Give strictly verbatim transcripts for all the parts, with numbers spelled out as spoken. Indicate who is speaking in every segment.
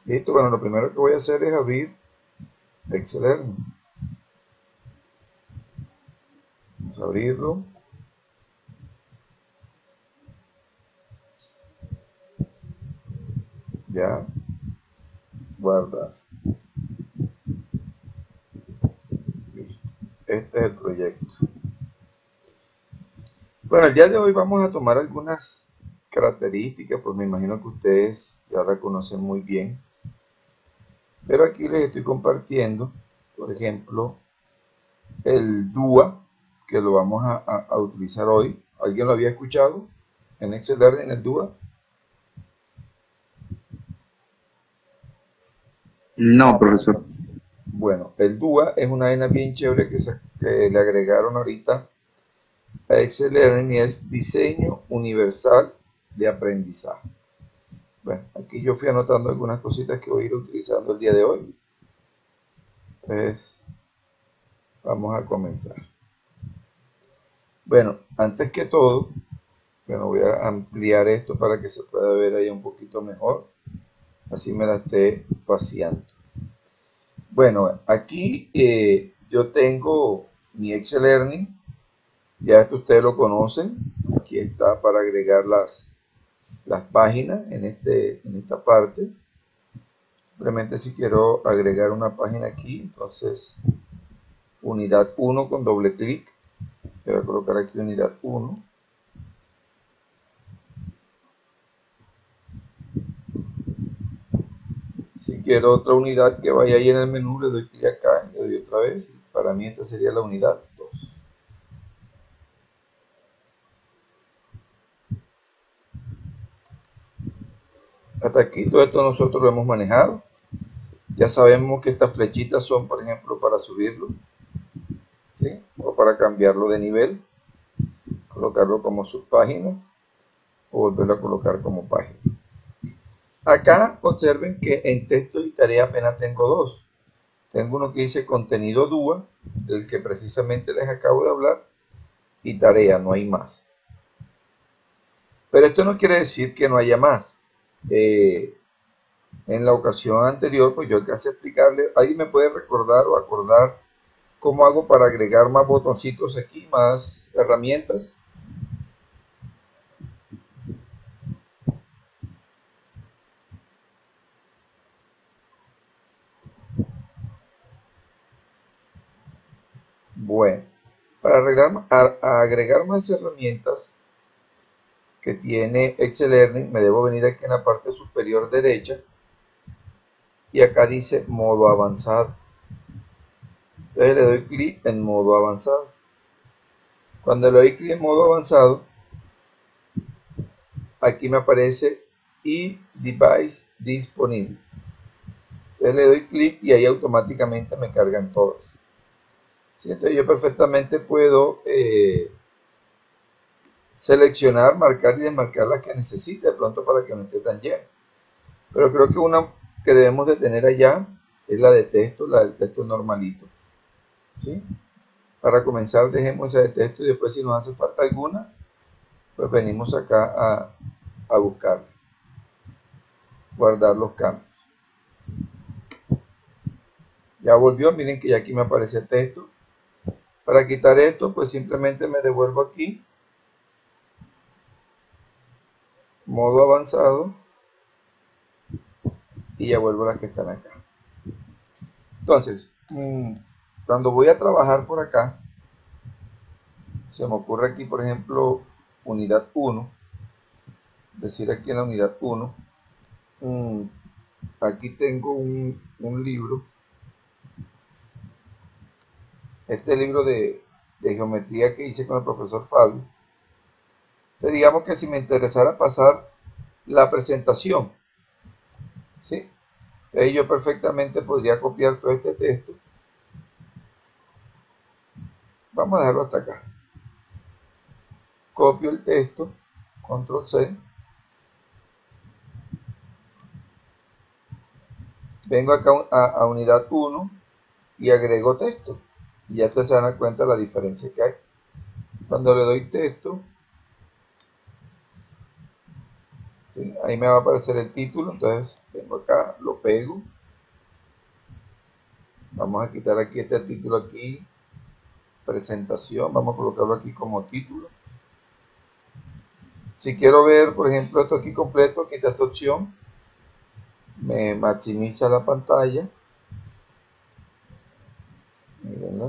Speaker 1: Listo, bueno, lo primero que voy a hacer es abrir Excel Learning. Vamos a abrirlo. Ya, guardar. Listo. Este es el proyecto. Bueno, el día de hoy vamos a tomar algunas características, pues me imagino que ustedes ya la conocen muy bien. Pero aquí les estoy compartiendo, por ejemplo, el D U A, que lo vamos a, a- a utilizar hoy. ¿Alguien lo había escuchado en Excel Learning, el D U A?
Speaker 2: No, profesor.
Speaker 1: Bueno, el D U A es una vaina bien chévere que, se- que le agregaron ahorita a Excel Learning y es diseño universal de aprendizaje. Bueno, aquí yo fui anotando algunas cositas que voy a ir utilizando el día de hoy. Entonces, vamos a comenzar. Bueno, antes que todo, bueno, voy a ampliar esto para que se pueda ver ahí un poquito mejor. Así me la esté vaciando. Bueno, aquí eh, yo tengo mi Excel Learning. Ya esto ustedes lo conocen. Aquí está para agregar las, las páginas en, este, en esta parte. Simplemente si quiero agregar una página aquí, entonces unidad uno con doble clic. Voy a colocar aquí unidad uno. Si quiero otra unidad que vaya ahí en el menú, le doy clic acá, le doy otra vez. Para mí esta sería la unidad dos. Hasta aquí todo esto nosotros lo hemos manejado. Ya sabemos que estas flechitas son, por ejemplo, para subirlo, ¿sí? O para cambiarlo de nivel, colocarlo como subpágina o volverlo a colocar como página. Acá observen que en texto y tarea apenas tengo dos. Tengo uno que dice contenido D U A, del que precisamente les acabo de hablar, y tarea, no hay más. Pero esto no quiere decir que no haya más. Eh, en la ocasión anterior, pues yo alcancé a explicarle, ¿alguien me puede recordar o acordar cómo hago para agregar más botoncitos aquí, más herramientas? Bueno, para agregar, a- a agregar más herramientas que tiene Excel Learning, me debo venir aquí en la parte superior derecha y acá dice modo avanzado. Entonces le doy clic en modo avanzado. Cuando le doy clic en modo avanzado, aquí me aparece e-device disponible. Entonces le doy clic y ahí automáticamente me cargan todas. ¿Sí? Entonces yo perfectamente puedo eh, seleccionar, marcar y desmarcar las que necesite de pronto para que no esté tan lleno. Pero creo que una que debemos de tener allá es la de texto, la del texto normalito. ¿Sí? Para comenzar dejemos esa de texto y después si nos hace falta alguna, pues venimos acá a, a buscarla, guardar los cambios. Ya volvió, miren que ya aquí me aparece el texto. Para quitar esto, pues simplemente me devuelvo aquí, modo avanzado, y ya vuelvo a las que están acá. Entonces, mmm, cuando voy a trabajar por acá, se me ocurre aquí, por ejemplo, unidad uno, decir aquí en la unidad uno, mmm, aquí tengo un, un libro, este libro de, de geometría que hice con el profesor Fabio. Entonces, digamos que si me interesara pasar la presentación, ¿sí? Entonces yo perfectamente podría copiar todo este texto. Vamos a dejarlo hasta acá. Copio el texto, control C, vengo acá a, a unidad uno y agrego texto. Y ya te se dan cuenta la diferencia que hay. Cuando le doy texto, ¿sí? ahí me va a aparecer el título. Entonces vengo acá, lo pego. Vamos a quitar aquí este título aquí, presentación, vamos a colocarlo aquí como título. Si quiero ver, por ejemplo, esto aquí completo, quita esta opción, me maximiza la pantalla. Mírenlo.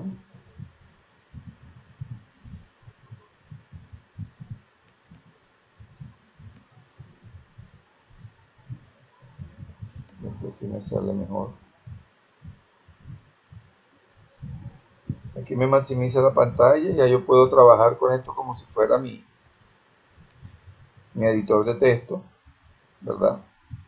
Speaker 1: Este sí me sale mejor. Aquí me maximiza la pantalla, ya yo puedo trabajar con esto como si fuera mi, mi editor de texto, ¿verdad?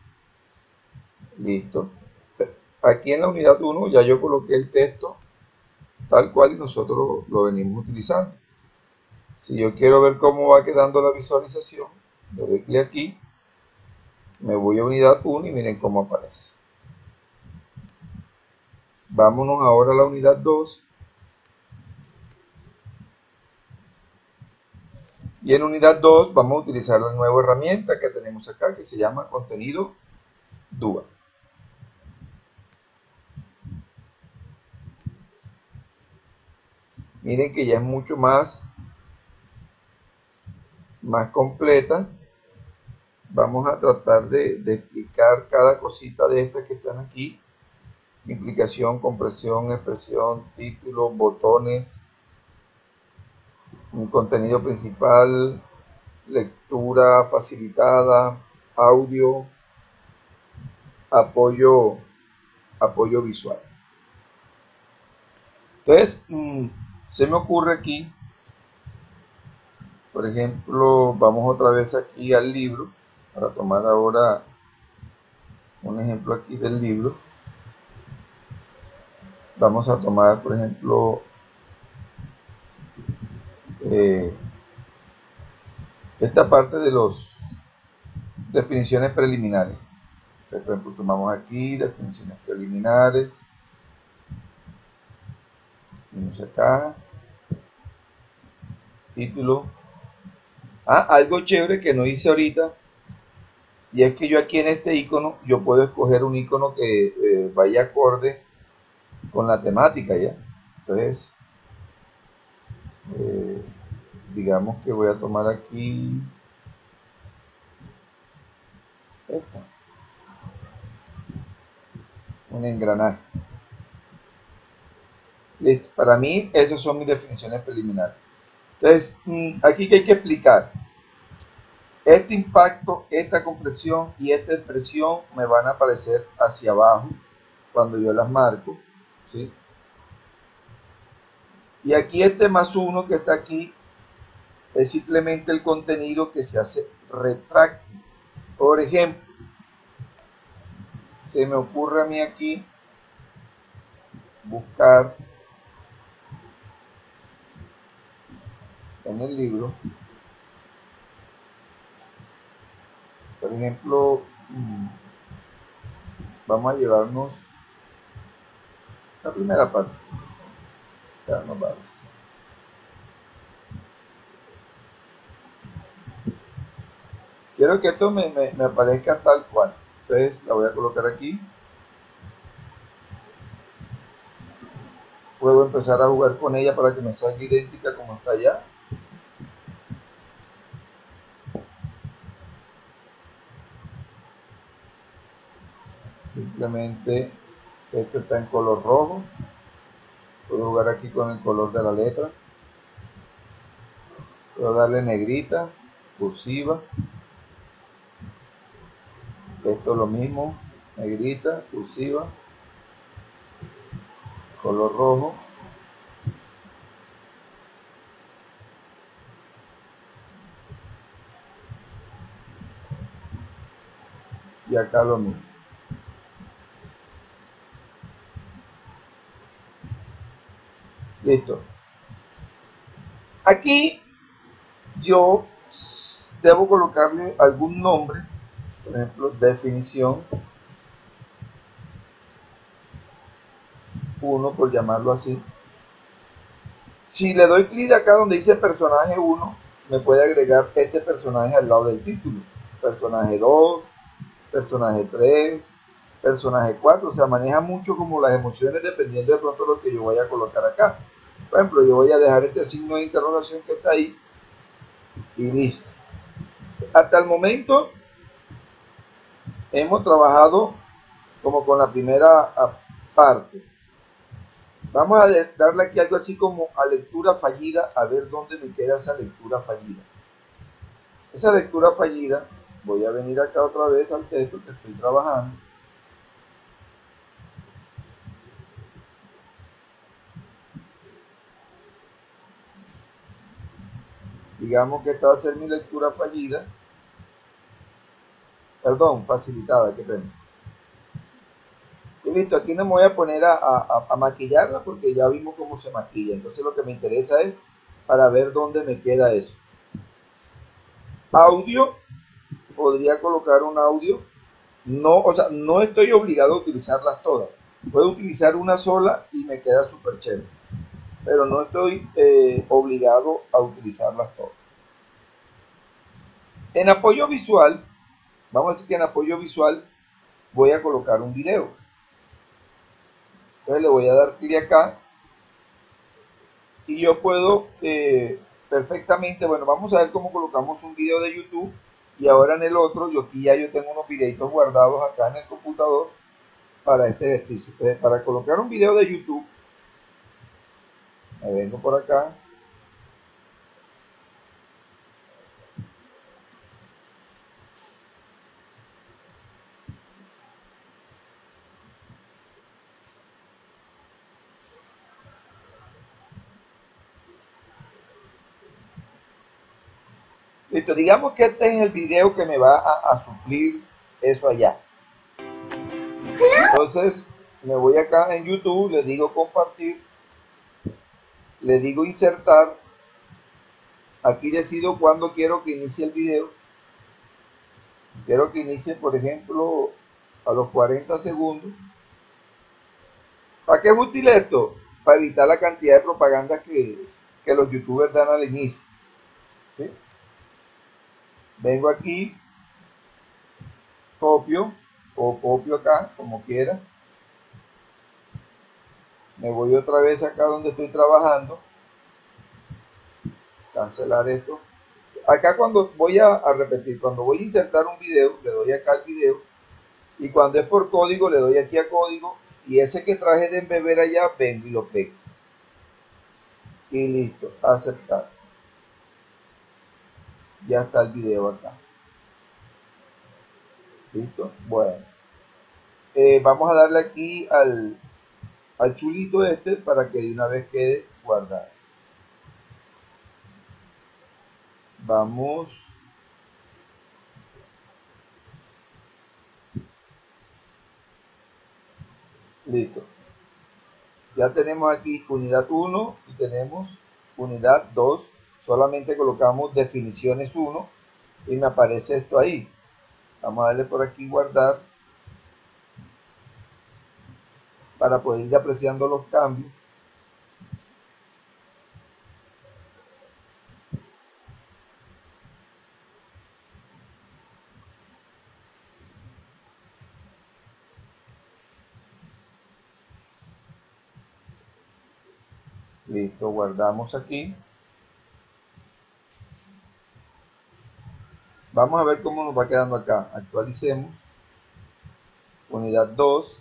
Speaker 1: Listo. Aquí en la unidad uno ya yo coloqué el texto tal cual y nosotros lo venimos utilizando. Si yo quiero ver cómo va quedando la visualización, le doy clic aquí, me voy a unidad uno y miren cómo aparece. Vámonos ahora a la unidad dos. Y en unidad dos vamos a utilizar la nueva herramienta que tenemos acá, que se llama contenido D U A. Miren que ya es mucho más, más completa. Vamos a tratar de, de explicar cada cosita de estas que están aquí. Implicación, compresión, expresión, título, botones, un contenido principal, lectura facilitada, audio, apoyo, apoyo visual. Entonces, mmm, se me ocurre aquí, por ejemplo, vamos otra vez aquí al libro, para tomar ahora un ejemplo aquí del libro. Vamos a tomar, por ejemplo, eh, esta parte de las definiciones preliminares. Por ejemplo, tomamos aquí definiciones preliminares. Vamos acá. Título. Ah, algo chévere que no hice ahorita. Y es que yo aquí en este icono, yo puedo escoger un icono que eh, vaya acorde con la temática ya. Entonces, eh, digamos que voy a tomar aquí esta, un engranaje. Listo. Para mí, esas son mis definiciones preliminares. Entonces, aquí que hay que explicar. Este impacto, esta compresión y esta expresión me van a aparecer hacia abajo cuando yo las marco, ¿sí? Y aquí este más uno que está aquí es simplemente el contenido que se hace retráctil. Por ejemplo, se me ocurre a mí aquí buscar en el libro, por ejemplo, vamos a llevarnos la primera parte. Ya nos vamos. Quiero que esto me, me, me aparezca tal cual. Entonces la voy a colocar aquí. Puedo empezar a jugar con ella para que me salga idéntica como está allá. Simplemente esto está en color rojo. Puedo jugar aquí con el color de la letra. Puedo darle negrita, cursiva. Esto es lo mismo, negrita, cursiva, color rojo. Y acá lo mismo. Listo. Aquí yo debo colocarle algún nombre, por ejemplo, definición uno, por llamarlo así. Si le doy clic acá donde dice personaje uno, me puede agregar este personaje al lado del título. Personaje dos, personaje tres, personaje cuatro, o sea, maneja mucho como las emociones dependiendo de pronto lo que yo vaya a colocar acá. Por ejemplo, yo voy a dejar este signo de interrogación que está ahí y listo. Hasta el momento hemos trabajado como con la primera parte. Vamos a darle aquí algo así como a lectura fallida, a ver dónde me queda esa lectura fallida. Esa lectura fallida, voy a venir acá otra vez al texto que estoy trabajando. Digamos que esta va a ser mi lectura fallida. Perdón, facilitada, qué pena. Y listo, aquí no me voy a poner a, a, a maquillarla porque ya vimos cómo se maquilla. Entonces lo que me interesa es para ver dónde me queda eso. Audio, podría colocar un audio. No, o sea, no estoy obligado a utilizarlas todas. Puedo utilizar una sola y me queda súper chévere. Pero no estoy eh, obligado a utilizarlas todas. En apoyo visual, vamos a decir que en apoyo visual voy a colocar un video. Entonces le voy a dar clic acá y yo puedo eh, perfectamente, bueno, vamos a ver cómo colocamos un video de YouTube y ahora en el otro, yo aquí ya yo tengo unos videitos guardados acá en el computador para este ejercicio. Entonces, para colocar un video de YouTube, me vengo por acá. Listo, digamos que este es el video que me va a, a suplir eso allá. Entonces, me voy acá en YouTube, le digo compartir, le digo insertar. Aquí decido cuándo quiero que inicie el video. Quiero que inicie, por ejemplo, a los cuarenta segundos. ¿Para qué es útil esto? Para evitar la cantidad de propaganda que, que los youtubers dan al inicio. ¿Sí? Vengo aquí, copio o copio acá, como quiera. Me voy otra vez acá donde estoy trabajando. Cancelar esto. Acá cuando voy a, a repetir, cuando voy a insertar un video, le doy acá al video. Y cuando es por código, le doy aquí a código. Y ese que traje de embeber allá, vengo y lo pego. Y listo, aceptar. Ya está el video acá. ¿Listo? Bueno. Eh, vamos a darle aquí al, al chulito este para que de una vez quede guardado. Vamos. Listo. Ya tenemos aquí unidad uno y tenemos unidad dos. Solamente colocamos definiciones uno y me aparece esto ahí. Vamos a darle por aquí guardar para poder ir apreciando los cambios. Listo, guardamos aquí. Vamos a ver cómo nos va quedando acá. Actualicemos. Unidad dos.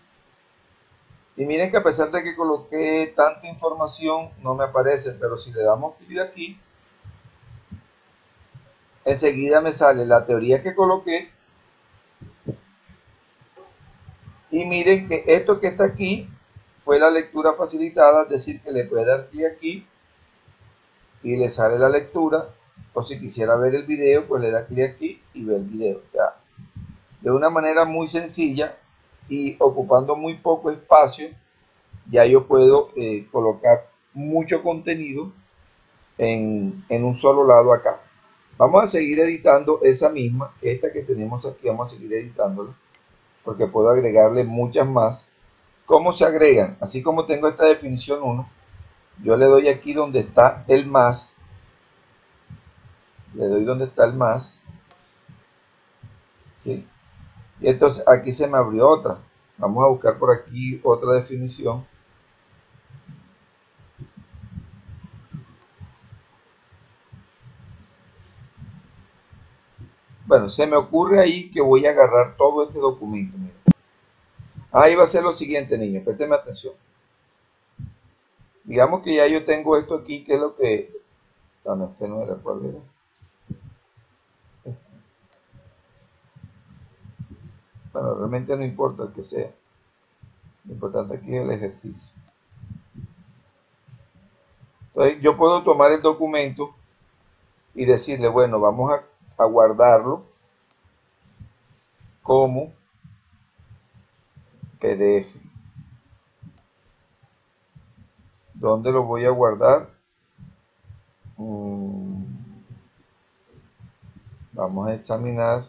Speaker 1: Y miren que a pesar de que coloqué tanta información, no me aparece. Pero si le damos clic aquí, enseguida me sale la teoría que coloqué. Y miren que esto que está aquí fue la lectura facilitada, es decir, que le puede dar clic aquí y le sale la lectura. O si quisiera ver el video, pues le da clic aquí y ve el video. O sea, de una manera muy sencilla y ocupando muy poco espacio, ya yo puedo eh, colocar mucho contenido en, en un solo lado acá. Vamos a seguir editando esa misma, esta que tenemos aquí, vamos a seguir editándola, porque puedo agregarle muchas más. ¿Cómo se agregan? Así como tengo esta definición uno, yo le doy aquí donde está el más, le doy donde está el más, ¿sí? Y entonces aquí se me abrió otra. Vamos a buscar por aquí otra definición. Bueno, se me ocurre ahí que voy a agarrar todo este documento. Mira. Ahí va a ser lo siguiente, niños, présteme atención. Digamos que ya yo tengo esto aquí, que es lo que... Ah, no, este no era, ¿cuál era? Bueno, realmente no importa el que sea. Lo importante aquí es el ejercicio. Entonces yo puedo tomar el documento y decirle, bueno, vamos a, a guardarlo como P D F. ¿Dónde lo voy a guardar? Mm, vamos a examinar.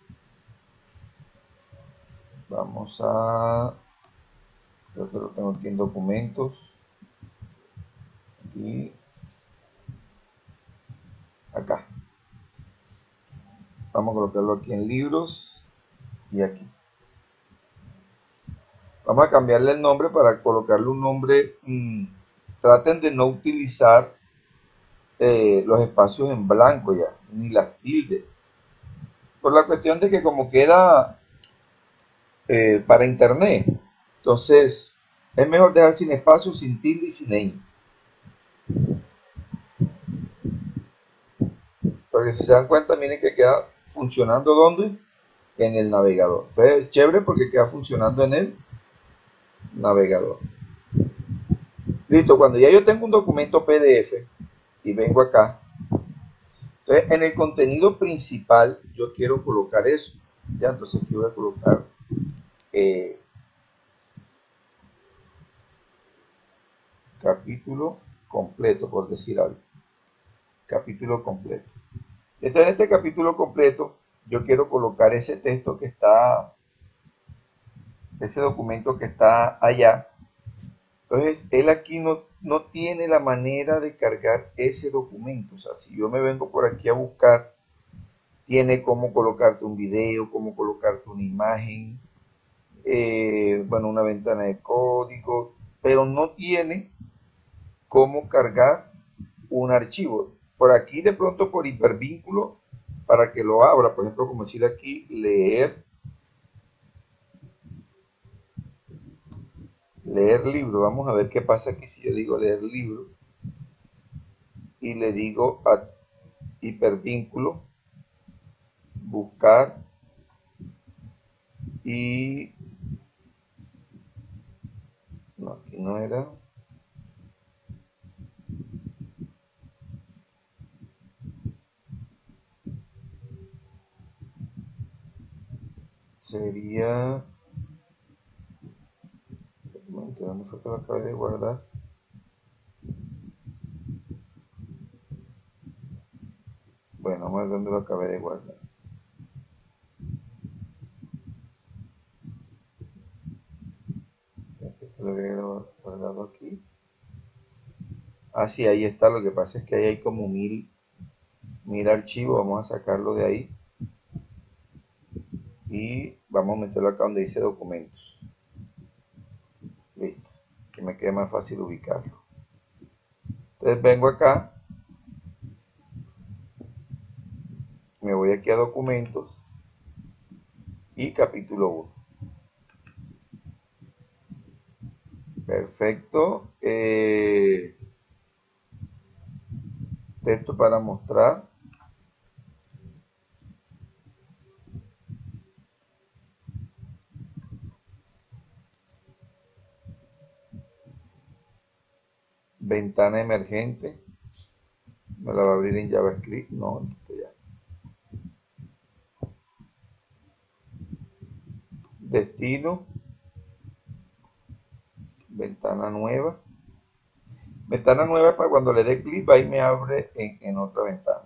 Speaker 1: Vamos a... Creo que lo tengo aquí en documentos. Y acá. Vamos a colocarlo aquí en libros y aquí. Vamos a cambiarle el nombre para colocarle un nombre. Mmm, traten de no utilizar eh, los espacios en blanco ya, ni las tildes. Por la cuestión de que como queda eh, para internet, entonces es mejor dejar sin espacio, sin tilde y sin ñ. Porque si se dan cuenta, miren que queda funcionando ¿dónde? En el navegador. Entonces, chévere porque queda funcionando en el navegador. Listo, cuando ya yo tengo un documento P D F y vengo acá, entonces en el contenido principal yo quiero colocar eso. Ya, entonces aquí voy a colocar eh, capítulo completo, por decir algo. Capítulo completo. Entonces en este capítulo completo yo quiero colocar ese texto que está, ese documento que está allá. Entonces él aquí no, no tiene la manera de cargar ese documento. O sea, si yo me vengo por aquí a buscar, tiene cómo colocarte un video, cómo colocarte una imagen, eh, bueno, una ventana de código, pero no tiene cómo cargar un archivo. Por aquí de pronto por hipervínculo, para que lo abra, por ejemplo, como decir aquí, leer, leer libro. Vamos a ver qué pasa aquí si yo digo leer libro y le digo a hipervínculo, buscar y... No, aquí no era. Sería... ¿Dónde fue que lo acabé de guardar? Bueno, vamos a ver dónde lo acabé de guardar. Pensé que lo había guardado aquí. Ah, sí, ahí está. Lo que pasa es que ahí hay como mil, mil archivos. Vamos a sacarlo de ahí. Y vamos a meterlo acá donde dice documentos. Listo. Que me quede más fácil ubicarlo. Entonces vengo acá. Me voy aquí a documentos. Y capítulo uno. Perfecto. Eh, texto para mostrar. Ventana emergente. Me la va a abrir en JavaScript. No, listo ya. Destino. Ventana nueva. Ventana nueva es para cuando le dé clic, ahí me abre en, en otra ventana.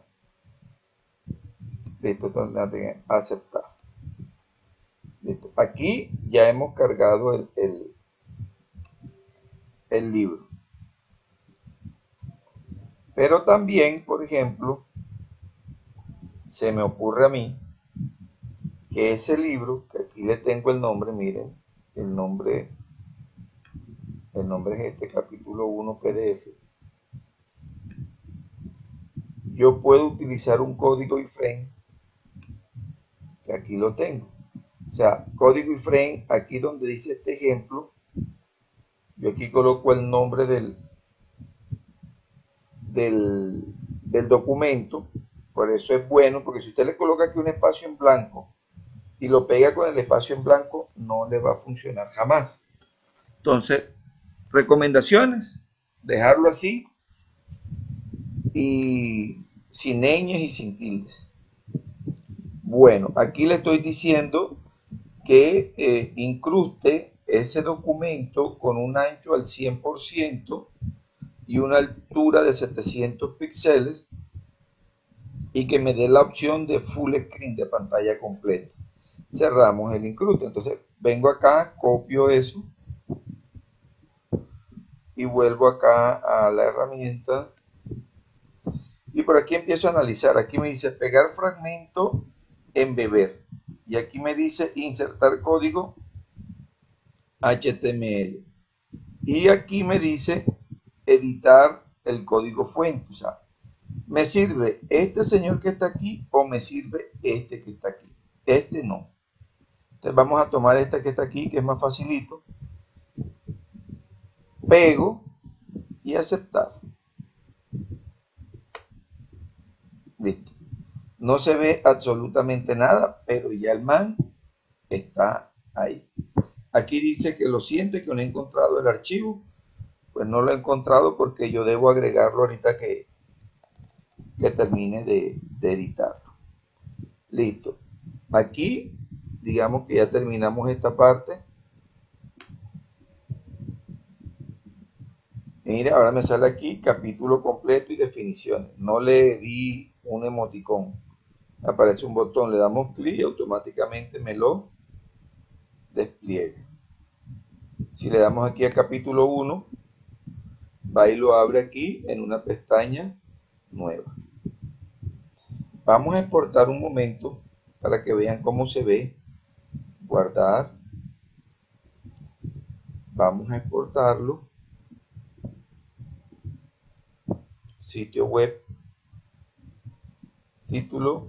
Speaker 1: Listo, entonces aceptar. Listo. Aquí ya hemos cargado el, el, el libro. Pero también, por ejemplo, se me ocurre a mí que ese libro, que aquí aquí le tengo el nombre, miren, el nombre, el nombre es este, capítulo uno P D F. Yo puedo utilizar un código iframe, que aquí lo tengo. O sea, código iframe, aquí donde dice este ejemplo, yo aquí coloco el nombre del, del, del documento. Por eso es bueno, porque si usted le coloca aquí un espacio en blanco y lo pega con el espacio en blanco, no le va a funcionar jamás. Entonces, recomendaciones, dejarlo así y sin ñes y sin tildes. Bueno, aquí le estoy diciendo que eh, incruste ese documento con un ancho al cien por ciento y una altura de setecientos píxeles y que me dé la opción de full screen, de pantalla completa. Cerramos el incruste. Entonces vengo acá, copio eso y vuelvo acá a la herramienta y por aquí empiezo a analizar. Aquí me dice pegar fragmento, embeber, y aquí me dice insertar código H T M L y aquí me dice editar el código fuente. O sea, ¿me sirve este señor que está aquí o me sirve este que está aquí? Este no. Entonces vamos a tomar este que está aquí, que es más facilito. Pego y aceptar. Listo. No se ve absolutamente nada, pero ya el man está ahí. Aquí dice que lo siente, que no he encontrado el archivo. Pues no lo he encontrado porque yo debo agregarlo ahorita que, que termine de, de editarlo. Listo. Aquí, digamos que ya terminamos esta parte. Mire, ahora me sale aquí capítulo completo y definiciones. No le di un emoticón. Aparece un botón, le damos clic y automáticamente me lo despliega. Si le damos aquí a capítulo uno, va y lo abre aquí en una pestaña nueva. Vamos a exportar un momento para que vean cómo se ve. Guardar. Vamos a exportarlo. Sitio web. Título.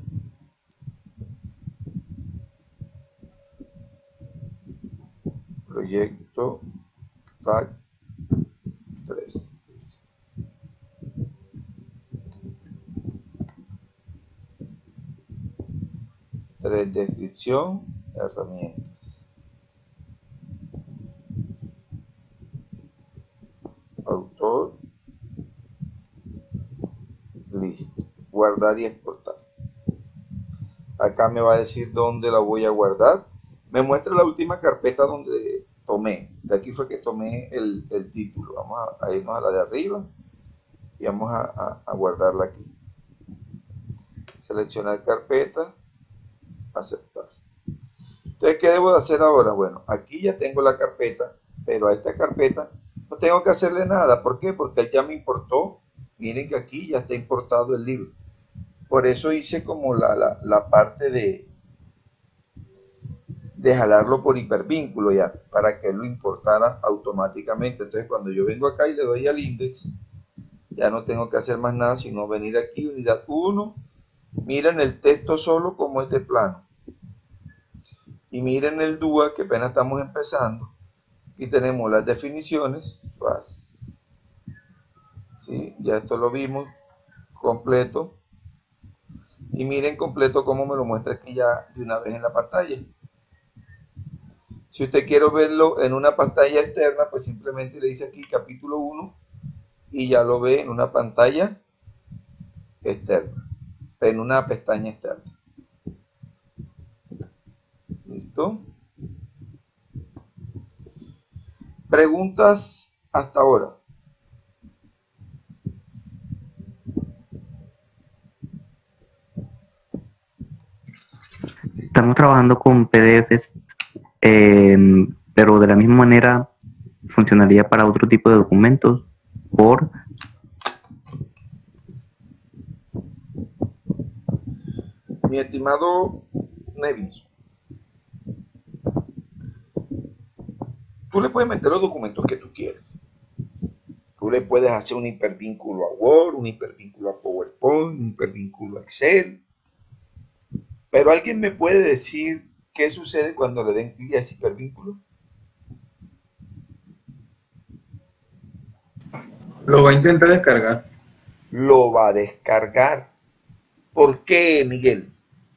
Speaker 1: Proyecto tag tres. tres descripción, herramientas. Autor. Listo. Guardar y exportar. Acá me va a decir dónde la voy a guardar. Me muestra la última carpeta donde tomé. De aquí fue que tomé el, el título. Vamos a, a irnos a la de arriba y vamos a, a, a guardarla aquí. Seleccionar carpeta, aceptar. Entonces, ¿qué debo de hacer ahora? Bueno, aquí ya tengo la carpeta, pero a esta carpeta no tengo que hacerle nada. ¿Por qué? Porque él ya me importó. Miren que aquí ya está importado el libro. Por eso hice como la, la, la parte de, de jalarlo por hipervínculo ya, para que él lo importara automáticamente. Entonces, cuando yo vengo acá y le doy al index, ya no tengo que hacer más nada, sino venir aquí, unidad uno. Miren el texto solo como es de plano. Y miren el D U A, que apenas estamos empezando. Aquí tenemos las definiciones. ¿Sí? Ya esto lo vimos completo. Y miren completo cómo me lo muestra aquí ya de una vez en la pantalla. Si usted quiere verlo en una pantalla externa, pues simplemente le dice aquí capítulo uno y ya lo ve en una pantalla externa, en una pestaña externa. ¿Listo? Preguntas hasta ahora.
Speaker 2: Estamos trabajando con P D Fs, eh, pero de la misma manera funcionaría para otro tipo de documentos por...
Speaker 1: Mi estimado Nevis, tú le puedes meter los documentos que tú quieras. Tú le puedes hacer un hipervínculo a Word, un hipervínculo a PowerPoint, un hipervínculo a Excel. Pero ¿alguien me puede decir qué sucede cuando le den clic a ese hipervínculo?
Speaker 3: Lo va a intentar descargar.
Speaker 1: Lo va a descargar. ¿Por qué, Miguel?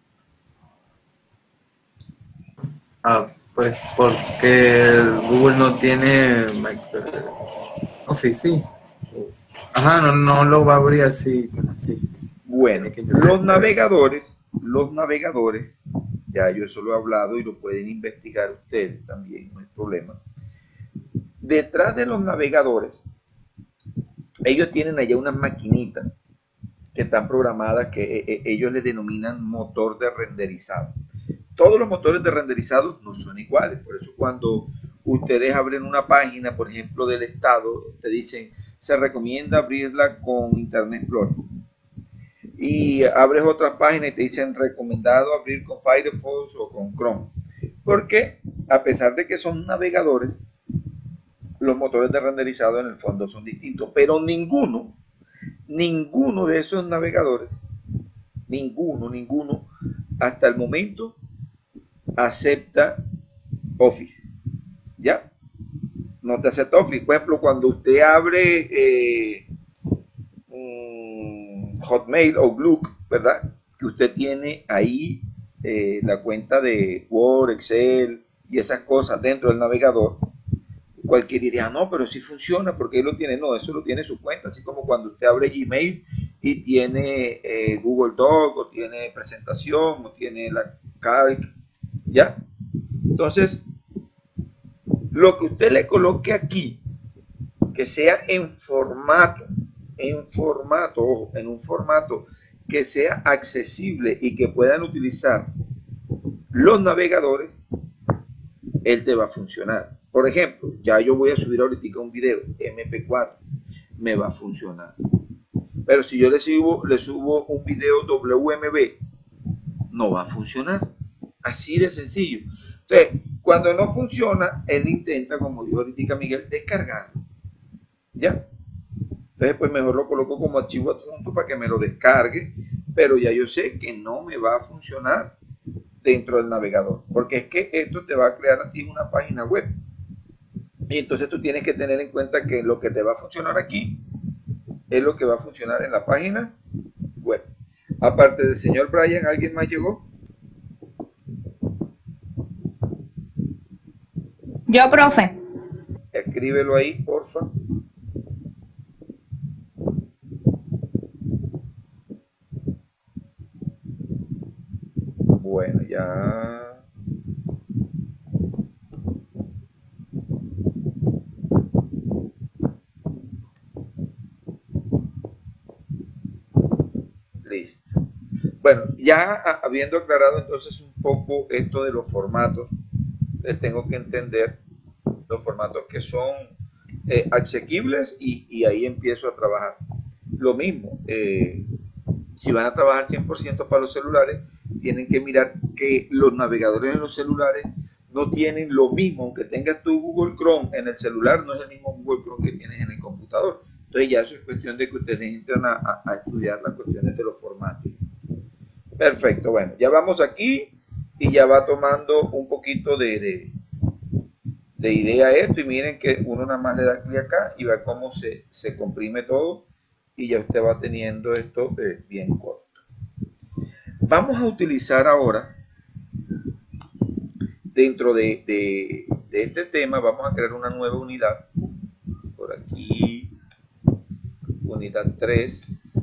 Speaker 3: Ah, pues porque el Google no tiene Office, sí. Ajá, no, no lo va a abrir así, así.
Speaker 1: Bueno,
Speaker 3: Tiene que
Speaker 1: los navegadores, los navegadores, ya yo eso lo he hablado y lo pueden investigar ustedes también, no hay problema. Detrás de los navegadores, ellos tienen allá unas maquinitas que están programadas que eh, eh, ellos le denominan motor de renderizado. Todos los motores de renderizado no son iguales, por eso cuando ustedes abren una página, por ejemplo, del Estado, te dicen, se recomienda abrirla con Internet Explorer. Y abres otra página y te dicen recomendado abrir con Firefox o con Chrome. Porque a pesar de que son navegadores, los motores de renderizado en el fondo son distintos, pero ninguno, ninguno de esos navegadores, ninguno, ninguno, hasta el momento acepta Office. ¿Ya? No te acepta Office. Por ejemplo, cuando usted abre eh, um, Hotmail o Outlook, ¿verdad? Que usted tiene ahí eh, la cuenta de Word, Excel y esas cosas dentro del navegador. Cualquiera diría, no, pero sí funciona porque él lo tiene. No, eso lo tiene su cuenta, así como cuando usted abre Gmail y tiene eh, Google Doc o tiene presentación o tiene la Calc, ¿ya? Entonces, lo que usted le coloque aquí, que sea en formato, en formato, ojo, en un formato que sea accesible y que puedan utilizar los navegadores, él te va a funcionar. Por ejemplo, ya yo voy a subir ahorita un video eme pe cuatro, me va a funcionar. Pero si yo le subo, le subo un video doble u eme be, no va a funcionar. Así de sencillo. Entonces, cuando no funciona, él intenta, como dijo ahorita Miguel, descargarlo. ¿Ya? Entonces, pues mejor lo coloco como archivo adjunto para que me lo descargue, pero ya yo sé que no me va a funcionar dentro del navegador, porque es que esto te va a crear a ti una página web. Y entonces tú tienes que tener en cuenta que lo que te va a funcionar aquí es lo que va a funcionar en la página web. Aparte del señor Brian, ¿alguien más llegó?
Speaker 4: Yo, profe.
Speaker 1: Escríbelo ahí, porfa. Bueno, ya. Listo. Bueno, ya habiendo aclarado entonces un poco esto de los formatos, les tengo que entender los formatos que son eh, asequibles y, y ahí empiezo a trabajar. Lo mismo, eh, si van a trabajar cien por ciento para los celulares, tienen que mirar que los navegadores en los celulares no tienen lo mismo, aunque tengas tu Google Chrome en el celular, no es el mismo Google Chrome que tienes en el computador. Entonces ya eso es cuestión de que ustedes entren a, a, a estudiar las cuestiones de los formatos. Perfecto, bueno, ya vamos aquí y ya va tomando un poquito de, de, de idea esto y miren que uno nada más le da clic acá y ve cómo se, se comprime todo y ya usted va teniendo esto eh, bien corto. Vamos a utilizar ahora, dentro de, de, de este tema, vamos a crear una nueva unidad. Por aquí, unidad tres.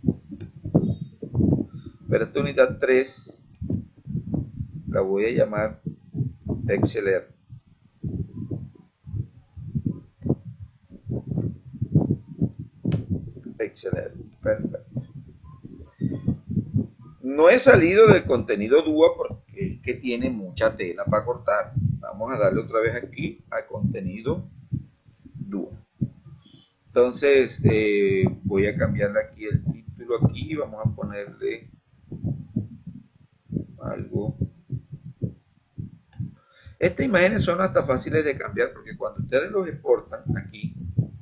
Speaker 1: Pero esta unidad tres la voy a llamar Exceler. Exceler, perfecto. No he salido del contenido D U A porque es que tiene mucha tela para cortar. Vamos a darle otra vez aquí a contenido D U A. Entonces eh, voy a cambiarle aquí el título aquí. Vamos a ponerle algo. Estas imágenes son hasta fáciles de cambiar porque cuando ustedes los exportan aquí,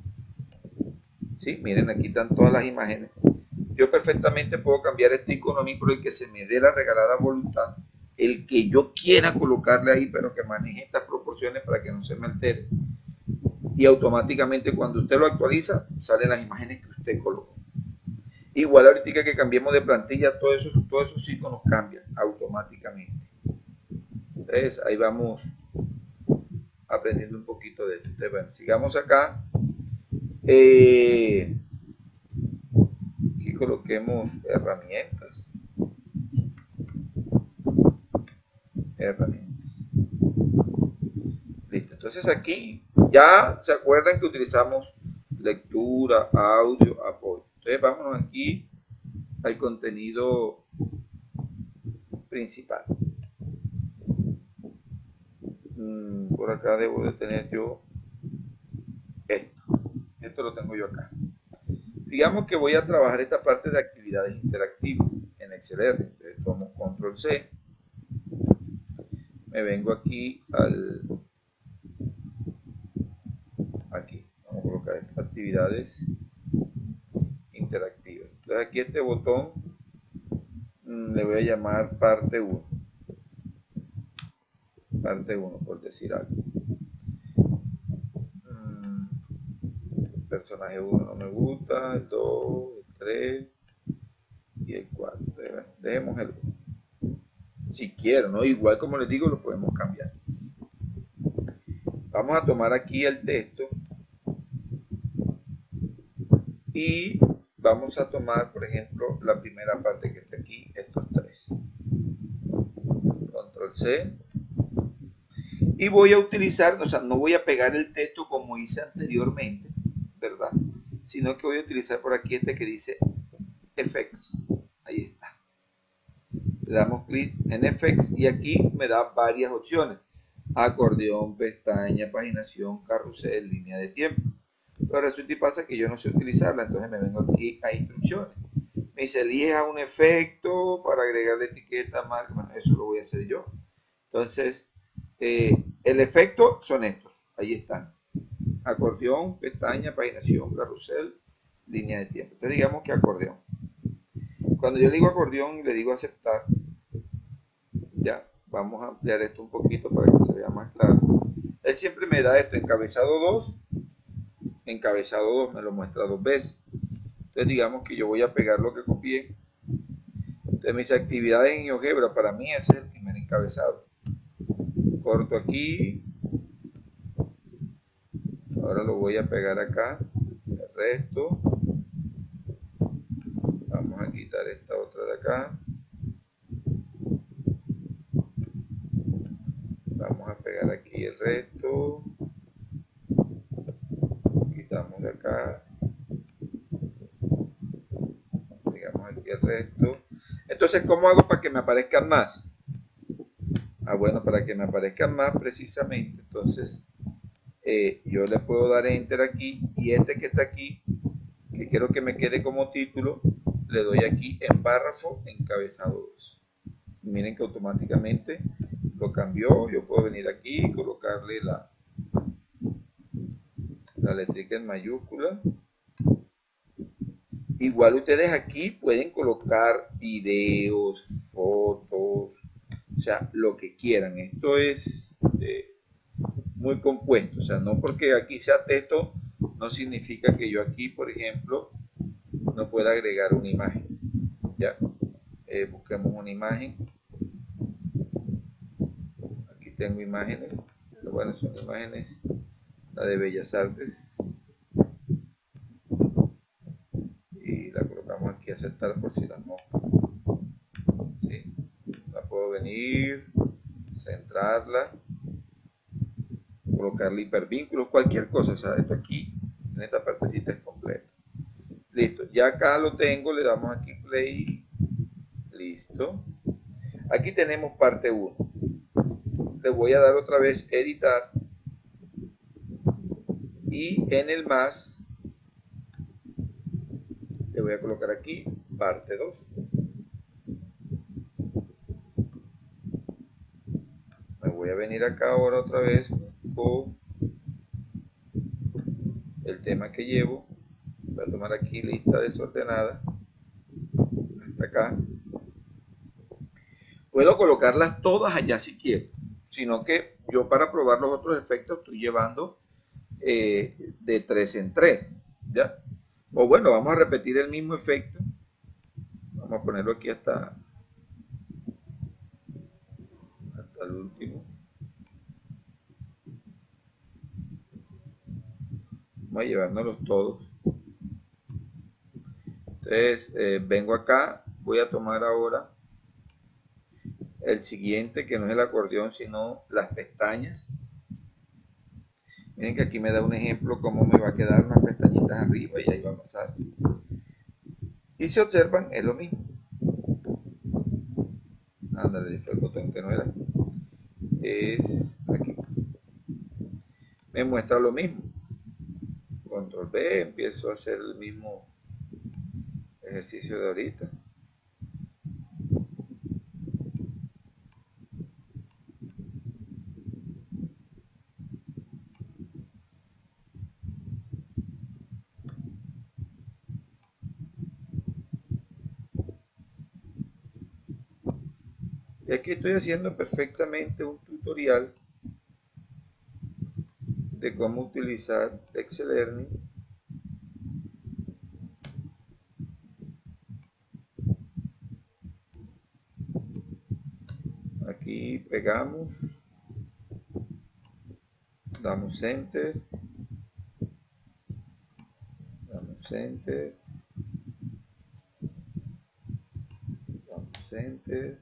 Speaker 1: ¿sí? Miren, aquí están todas las imágenes. Yo perfectamente puedo cambiar este icono a mí por el que se me dé la regalada voluntad, el que yo quiera colocarle ahí, pero que maneje estas proporciones para que no se me altere. Y automáticamente cuando usted lo actualiza, salen las imágenes que usted colocó. Igual ahorita que cambiemos de plantilla, todos esos, todos esos iconos cambian automáticamente. Entonces ahí vamos aprendiendo un poquito de esto. Entonces, bueno, sigamos acá. Eh, aquí coloquemos herramientas. Herramientas. Listo. Entonces aquí ya se acuerdan que utilizamos lectura, audio, apoyo. Entonces vámonos aquí al contenido principal. Mm, por acá debo de tener yo esto. Esto lo tengo yo acá. Digamos que voy a trabajar esta parte de actividades interactivas en Excel R. Entonces tomo control C. Me vengo aquí al... Aquí. Vamos a colocar actividades interactivas. Entonces aquí este botón mmm, le voy a llamar parte uno. Parte uno, por decir algo. Mm, personaje uno no me gusta, el dos, el tres y el cuatro. Dejemos el uno. Si quiero, ¿no? Igual como les digo, lo podemos cambiar. Vamos a tomar aquí el texto y vamos a tomar, por ejemplo, la primera parte que está aquí, estos tres. Control C. Y voy a utilizar, o sea, no voy a pegar el texto como hice anteriormente, ¿verdad? Sino que voy a utilizar por aquí este que dice Effects. Ahí está. Le damos clic en Effects y aquí me da varias opciones. Acordeón, pestaña, paginación, carrusel, línea de tiempo. Pero resulta y pasa que yo no sé utilizarla, entonces me vengo aquí a instrucciones. Me dice, elija un efecto para agregar la etiqueta, marca. Bueno, eso lo voy a hacer yo. Entonces, eh, el efecto son estos. Ahí están. Acordeón, pestaña, paginación, carrusel, línea de tiempo. Entonces digamos que acordeón. Cuando yo le digo acordeón y le digo aceptar, ya, vamos a ampliar esto un poquito para que se vea más claro. Él siempre me da esto, encabezado dos, encabezado dos, me lo muestra dos veces. Entonces digamos que yo voy a pegar lo que copié. Entonces mis actividades en GeoGebra, para mí ese es el primer encabezado. Corto aquí. Ahora lo voy a pegar acá. El resto. Vamos a quitar esta otra de acá. Vamos a pegar aquí el resto. Quitamos de acá. Pegamos aquí el resto. Entonces, ¿cómo hago para que me aparezcan más? Ah, bueno, para que me aparezcan más precisamente, entonces eh, yo le puedo dar enter aquí y este que está aquí, que quiero que me quede como título, le doy aquí en párrafo encabezado dos. Miren que automáticamente lo cambió. Yo puedo venir aquí y colocarle la, la letrica en mayúscula. Igual ustedes aquí pueden colocar videos, fotos, o sea, lo que quieran. Esto es eh, muy compuesto, o sea, no porque aquí sea texto, no significa que yo aquí, por ejemplo, no pueda agregar una imagen. Ya, eh, busquemos una imagen. Aquí tengo imágenes, pero bueno, son imágenes, la de Bellas Artes. Y la colocamos aquí a aceptar por si las moscas. ¿Sí? La puedo venir, centrarla, colocarle hipervínculos, cualquier cosa. O sea, esto aquí, en esta partecita es completa. Listo, ya acá lo tengo, le damos aquí play. Listo. Aquí tenemos parte uno. Le voy a dar otra vez editar. Y en el más, le voy a colocar aquí parte dos. Me voy voy a venir acá ahora otra vez con el tema que llevo. Voy a tomar aquí lista desordenada hasta acá. Puedo colocarlas todas allá si quiero, sino que yo para probar los otros efectos estoy llevando eh, de tres en tres, ¿ya? O bueno, vamos a repetir el mismo efecto. Vamos a ponerlo aquí hasta, hasta el último. Vamos a llevárnoslos todos. Entonces eh, vengo acá, voy a tomar ahora el siguiente, que no es el acordeón, sino las pestañas. Miren que aquí me da un ejemplo cómo me va a quedar unas pestañitas arriba y ahí va a pasar. Y si observan, es lo mismo. Ándale, fue el botón que no era. Es aquí. Me muestra lo mismo. Control B, empiezo a hacer el mismo ejercicio de ahorita. Y aquí estoy haciendo perfectamente un tutorial de cómo utilizar Excel Learning aquí pegamos, damos enter, damos enter, damos enter,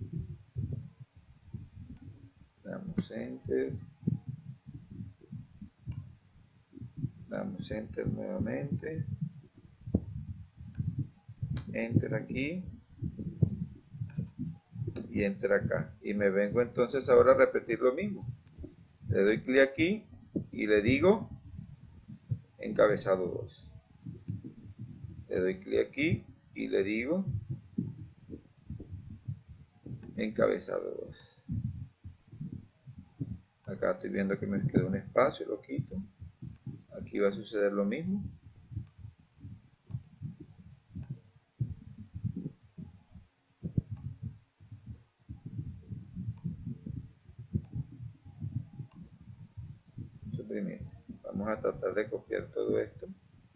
Speaker 1: damos enter, damos enter nuevamente, enter aquí y enter acá, y me vengo entonces ahora a repetir lo mismo. Le doy clic aquí y le digo encabezado dos. Le doy clic aquí y le digo encabezado dos. Acá estoy viendo que me quedó un espacio, lo quito. Aquí va a suceder lo mismo. Suprimir. Vamos a tratar de copiar todo esto.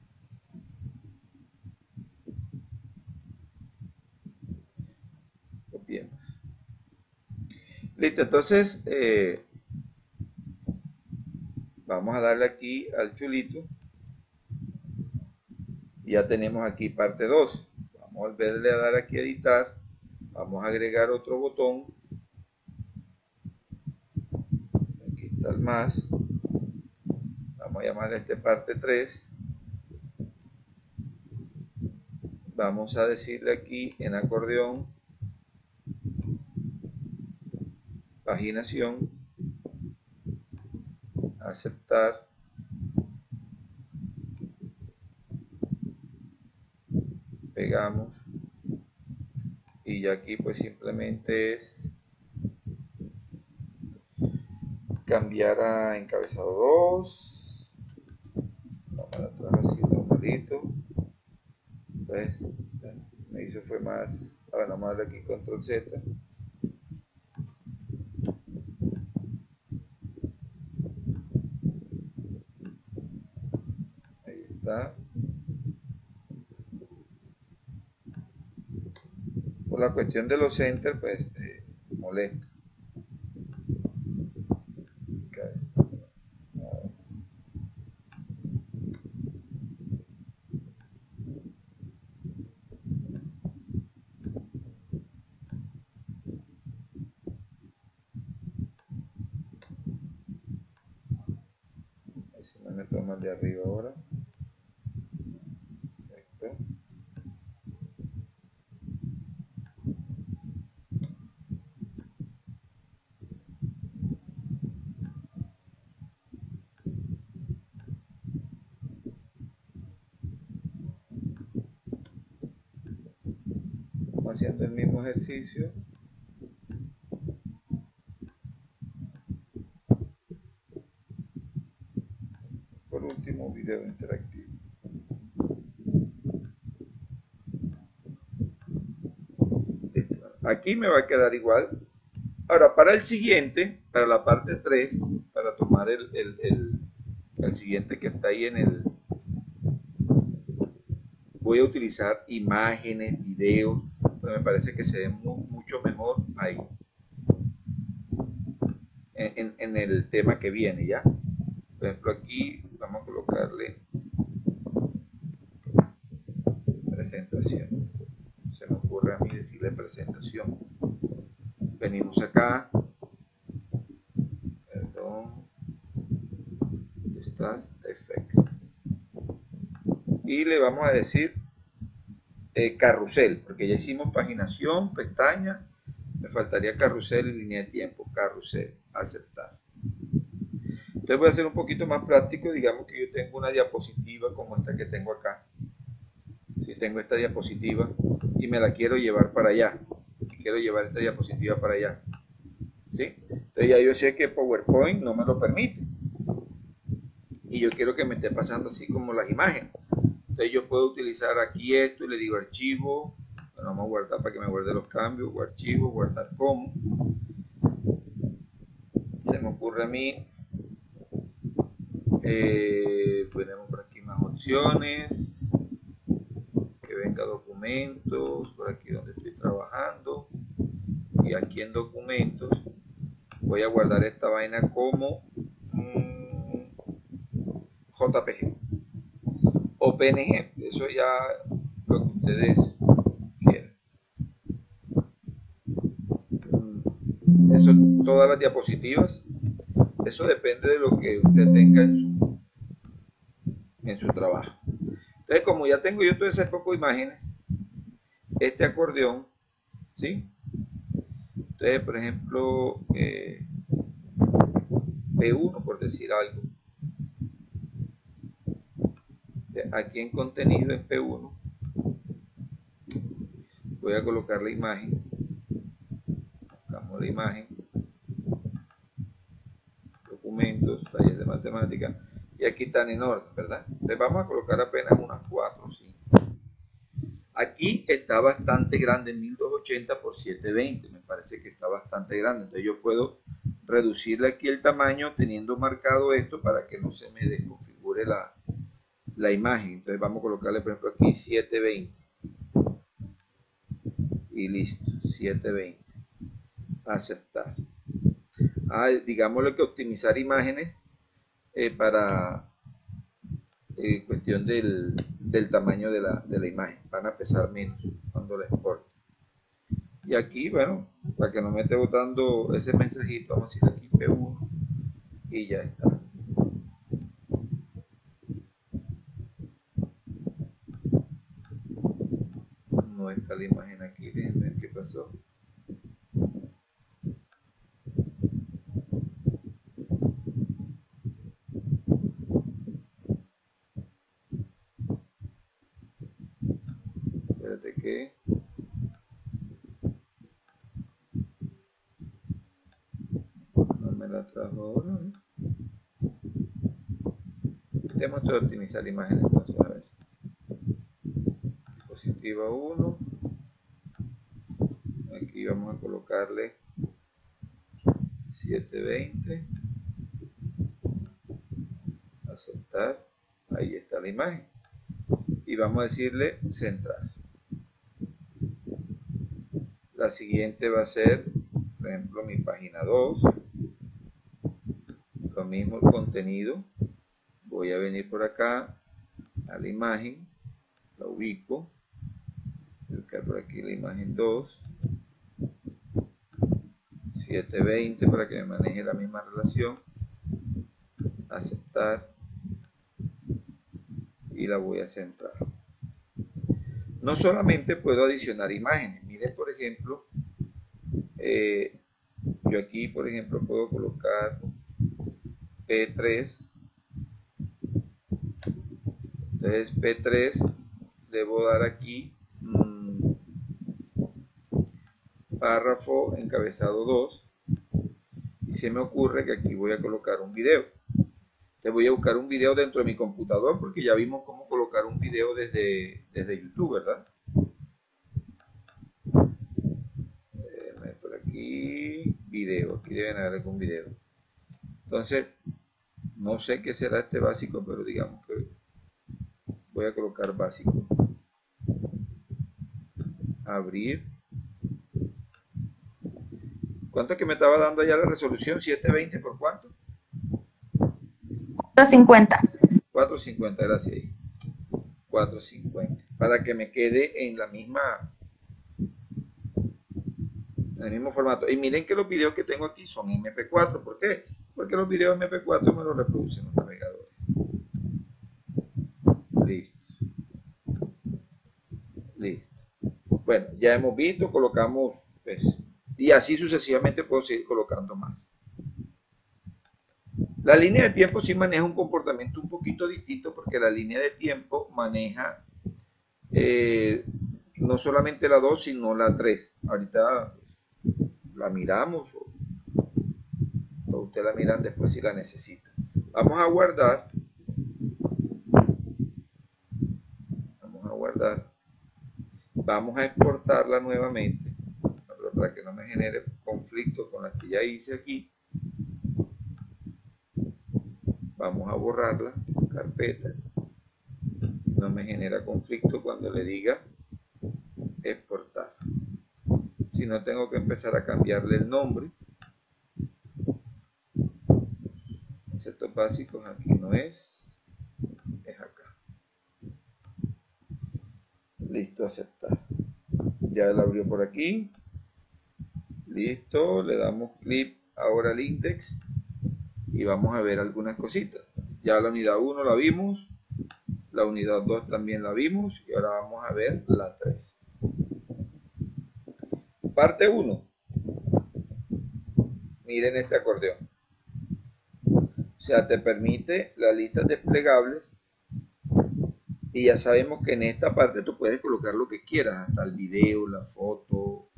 Speaker 1: Copiemos. Listo, entonces eh, vamos a darle aquí al chulito. Y ya tenemos aquí parte dos. Vamos a volverle a dar aquí a editar. Vamos a agregar otro botón. Aquí está el más. Vamos a llamarle este parte tres. Vamos a decirle aquí en acordeón paginación, aceptar, pegamos y ya aquí pues simplemente es cambiar a encabezado dos. Vamos atrás así normalito. Entonces me hizo fue más. Ahora vamos a darle aquí control Z. Ahí está. Por la cuestión de los enter pues eh, molesta. Si no me toma el de arriba ahora. Perfecto. Vamos haciendo el mismo ejercicio. fue el último video interactivo. Aquí me va a quedar igual. Ahora, para el siguiente, para la parte tres, para tomar el, el, el, el siguiente que está ahí en el... Voy a utilizar imágenes, videos, pues me parece que se ve mu mucho mejor ahí. En, en, en el tema que viene, ¿ya? Por ejemplo, aquí vamos a colocarle presentación. Se me ocurre a mí decirle presentación. Venimos acá. Perdón. ¿Dónde estás? Effects. Y le vamos a decir eh, carrusel, porque ya hicimos paginación, pestaña. Me faltaría carrusel y línea de tiempo. Carrusel. Aceptar. Entonces voy a hacer un poquito más práctico. Digamos que yo tengo una diapositiva como esta que tengo acá. Si tengo esta diapositiva y me la quiero llevar para allá. Y quiero llevar esta diapositiva para allá. ¿Sí? Entonces ya yo sé que PowerPoint no me lo permite. Y yo quiero que me esté pasando así como las imágenes. Entonces yo puedo utilizar aquí esto y le digo archivo. Bueno, vamos a guardar para que me guarde los cambios. O archivo, guardar como. Se me ocurre a mí. Eh, ponemos por aquí más opciones. Que venga documentos. Por aquí donde estoy trabajando. Y aquí en documentos. Voy a guardar esta vaina como mmm, J P G o P N G, eso ya lo que ustedes quieran. Eso, todas las diapositivas, eso depende de lo que usted tenga en su, en su trabajo. Entonces, como ya tengo yo todas esas pocas imágenes, este acordeón, ¿sí? Entonces, por ejemplo, eh, P uno, por decir algo. Aquí en contenido en P uno voy a colocar la imagen. Buscamos la imagen. Documentos, talleres de matemáticas. Y aquí están en orden, ¿verdad? Entonces vamos a colocar apenas unas cuatro o cinco. Aquí está bastante grande, mil doscientos ochenta por setecientos veinte. Me parece que está bastante grande. Entonces yo puedo reducirle aquí el tamaño teniendo marcado esto para que no se me desconfigure la, la imagen. Entonces vamos a colocarle, por ejemplo, aquí setecientos veinte. Y listo, setecientos veinte. Aceptar. Ah, digámosle que optimizar imágenes eh, para eh, cuestión del, del tamaño de la, de la imagen. Van a pesar menos cuando la exporte. Y aquí, bueno, para que no me esté botando ese mensajito, vamos a decir aquí P uno y ya está. No está la imagen aquí, déjenme ver qué pasó. Espérate que no me la trajo ahora, ¿eh? Tenemos que optimizar la imagen entonces, a ver. Diapositiva uno. Aquí vamos a colocarle setecientos veinte. Aceptar. Ahí está la imagen. Y vamos a decirle centrar. La siguiente va a ser, por ejemplo, mi página dos. Lo mismo el contenido. Voy a venir por acá a la imagen. La ubico. Voy a buscar por aquí la imagen dos. setecientos veinte para que me maneje la misma relación. Aceptar. Y la voy a centrar. No solamente puedo adicionar imágenes. Miren, por ejemplo, eh, yo aquí, por ejemplo, puedo colocar P tres. Entonces, P tres, debo dar aquí mmm, párrafo encabezado dos. Y se me ocurre que aquí voy a colocar un video. Entonces Te voy a buscar un video dentro de mi computador porque ya vimos cómo colocar un video desde, desde YouTube, ¿verdad? Eh, por aquí, video, aquí deben haber algún video. Entonces, no sé qué será este básico, pero digamos que voy a colocar básico. Abrir. ¿Cuánto es que me estaba dando ya la resolución? ¿setecientos veinte por cuánto?
Speaker 4: cuatrocientos cincuenta.
Speaker 1: cuatrocientos cincuenta, gracias. cuatrocientos cincuenta. Para que me quede en la misma, en el mismo formato. Y miren que los videos que tengo aquí son eme pe cuatro. ¿Por qué? Porque los videos eme pe cuatro me los reproducen los navegadores. Listo. Listo. Bueno, ya hemos visto, colocamos, pues, y así sucesivamente puedo seguir colocando más. La línea de tiempo sí maneja un comportamiento un poquito distinto porque la línea de tiempo maneja eh, no solamente la dos, sino la tres. Ahorita pues, la miramos o, o usted la miran después si la necesita. Vamos a guardar. Vamos a guardar. Vamos a exportarla nuevamente para que no me genere conflicto con la que ya hice aquí. Vamos a borrarla, carpeta. No me genera conflicto cuando le diga exportar. Si no, tengo que empezar a cambiarle el nombre. Conceptos básicos aquí no es, es acá. Listo, aceptar. Ya la abrió por aquí. Listo, le damos clic ahora al index y vamos a ver algunas cositas. Ya la unidad uno la vimos, la unidad dos también la vimos y ahora vamos a ver la tres. Parte uno. Miren este acordeón. O sea, te permite las listas desplegables y ya sabemos que en esta parte tú puedes colocar lo que quieras, hasta el video, la foto,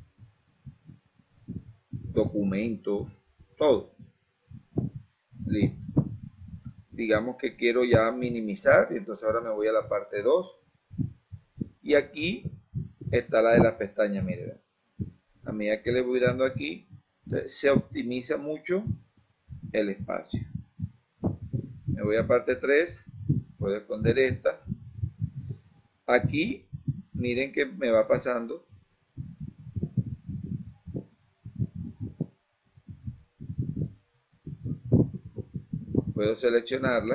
Speaker 1: documentos, todo. Listo. Digamos que quiero ya minimizar, y entonces ahora me voy a la parte dos. Y aquí está la de las pestañas, miren. A medida que le voy dando aquí, se optimiza mucho el espacio. Me voy a parte tres, puedo esconder esta. Aquí, miren que me va pasando. Puedo seleccionarla.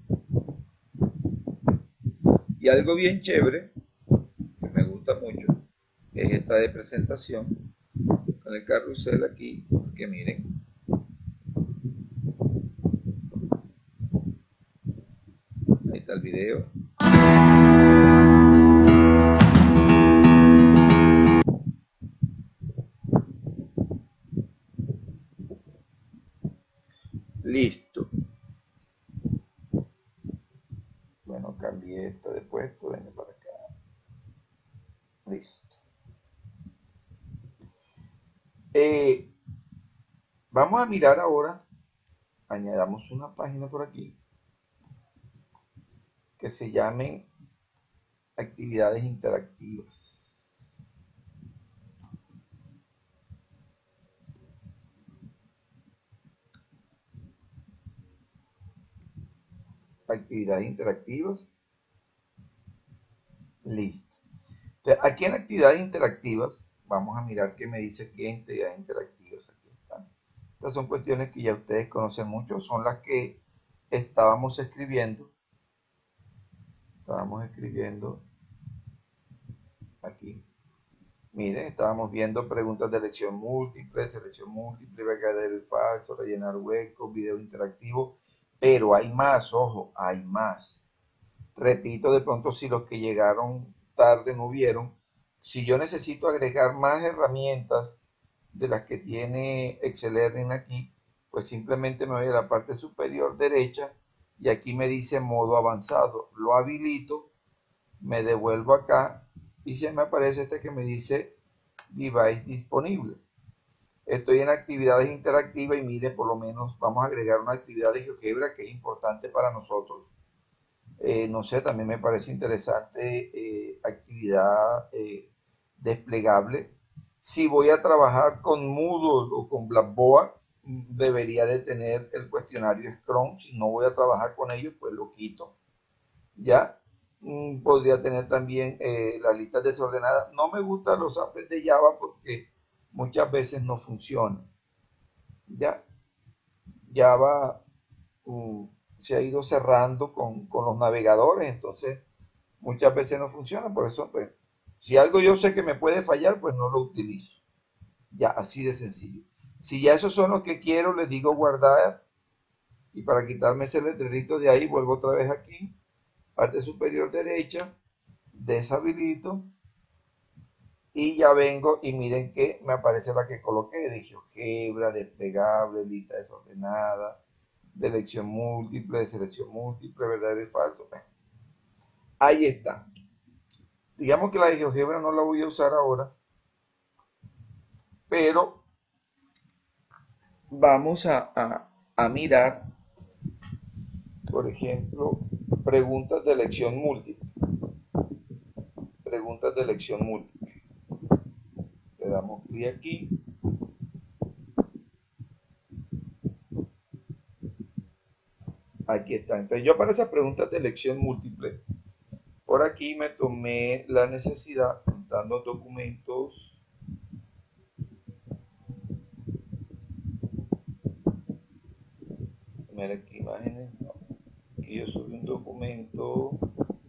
Speaker 1: Y algo bien chévere, que me gusta mucho, es esta de presentación, con el carrusel aquí, que miren. Ahí está el video. Listo. Bueno, cambié esto de puesto, venga para acá. Listo. Eh, vamos a mirar ahora, añadamos una página por aquí que se llame actividades interactivas. Actividades interactivas. Listo. Entonces, aquí en actividades interactivas, vamos a mirar qué me dice aquí en actividades interactivas. Aquí están. Estas son cuestiones que ya ustedes conocen mucho, son las que estábamos escribiendo. Estábamos escribiendo aquí. Miren, estábamos viendo preguntas de elección múltiple, selección múltiple, verdadero y falso, rellenar huecos, video interactivo. Pero hay más, ojo, hay más. Repito, de pronto si los que llegaron tarde no vieron, si yo necesito agregar más herramientas de las que tiene Excel Learning aquí, pues simplemente me voy a la parte superior derecha y aquí me dice modo avanzado. Lo habilito, me devuelvo acá y se me aparece este que me dice device disponible. Estoy en actividades interactivas y mire, por lo menos vamos a agregar una actividad de GeoGebra que es importante para nosotros. Eh, no sé, también me parece interesante eh, actividad eh, desplegable. Si voy a trabajar con Moodle o con Blackboard, debería de tener el cuestionario Scrum. Si no voy a trabajar con ellos, pues lo quito. Ya. Mm, podría tener también eh, las listas desordenadas. No me gustan los apples de Java porque muchas veces no funcionan. Ya. Java um, se ha ido cerrando con, con los navegadores, entonces muchas veces no funciona. Por eso, pues, si algo yo sé que me puede fallar, pues no lo utilizo. Ya, así de sencillo. Si ya esos son los que quiero, les digo guardar. Y para quitarme ese letrerito de ahí, vuelvo otra vez aquí. Parte superior derecha. Deshabilito. Y ya vengo y miren que me aparece la que coloqué. De GeoGebra, desplegable, lista desordenada, de elección múltiple, de selección múltiple, verdadero y falso. Ahí está. Digamos que la de GeoGebra no la voy a usar ahora. Pero vamos a, a, a mirar, por ejemplo, preguntas de elección múltiple. Preguntas de elección múltiple. Le damos clic aquí. Aquí está. Entonces yo para esas preguntas de elección múltiple, por aquí me tomé la necesidad, dando documentos. Mira aquí imágenes. No. Aquí yo subí un documento.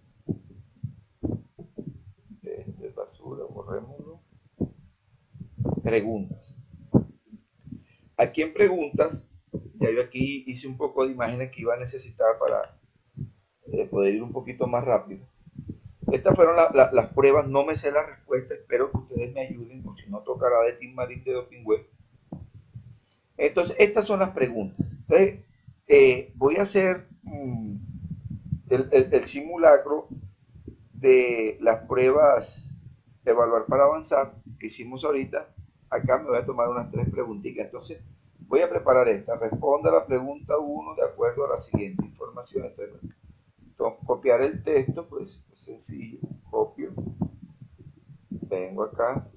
Speaker 1: Este es basura, borrémoslo. Preguntas. Aquí en preguntas, ya yo aquí hice un poco de imágenes que iba a necesitar para eh, poder ir un poquito más rápido. Estas fueron la, la, las pruebas, no me sé la respuesta, espero que ustedes me ayuden, porque si no tocará de Team Marín de Doping Web. Entonces, estas son las preguntas. Entonces, eh, voy a hacer mmm, el, el, el simulacro de las pruebas evaluar para avanzar que hicimos ahorita. Acá me voy a tomar unas tres preguntitas. Entonces, voy a preparar esta. Responda a la pregunta uno de acuerdo a la siguiente información. Entonces, copiar el texto, pues es sencillo. Copio. Vengo acá.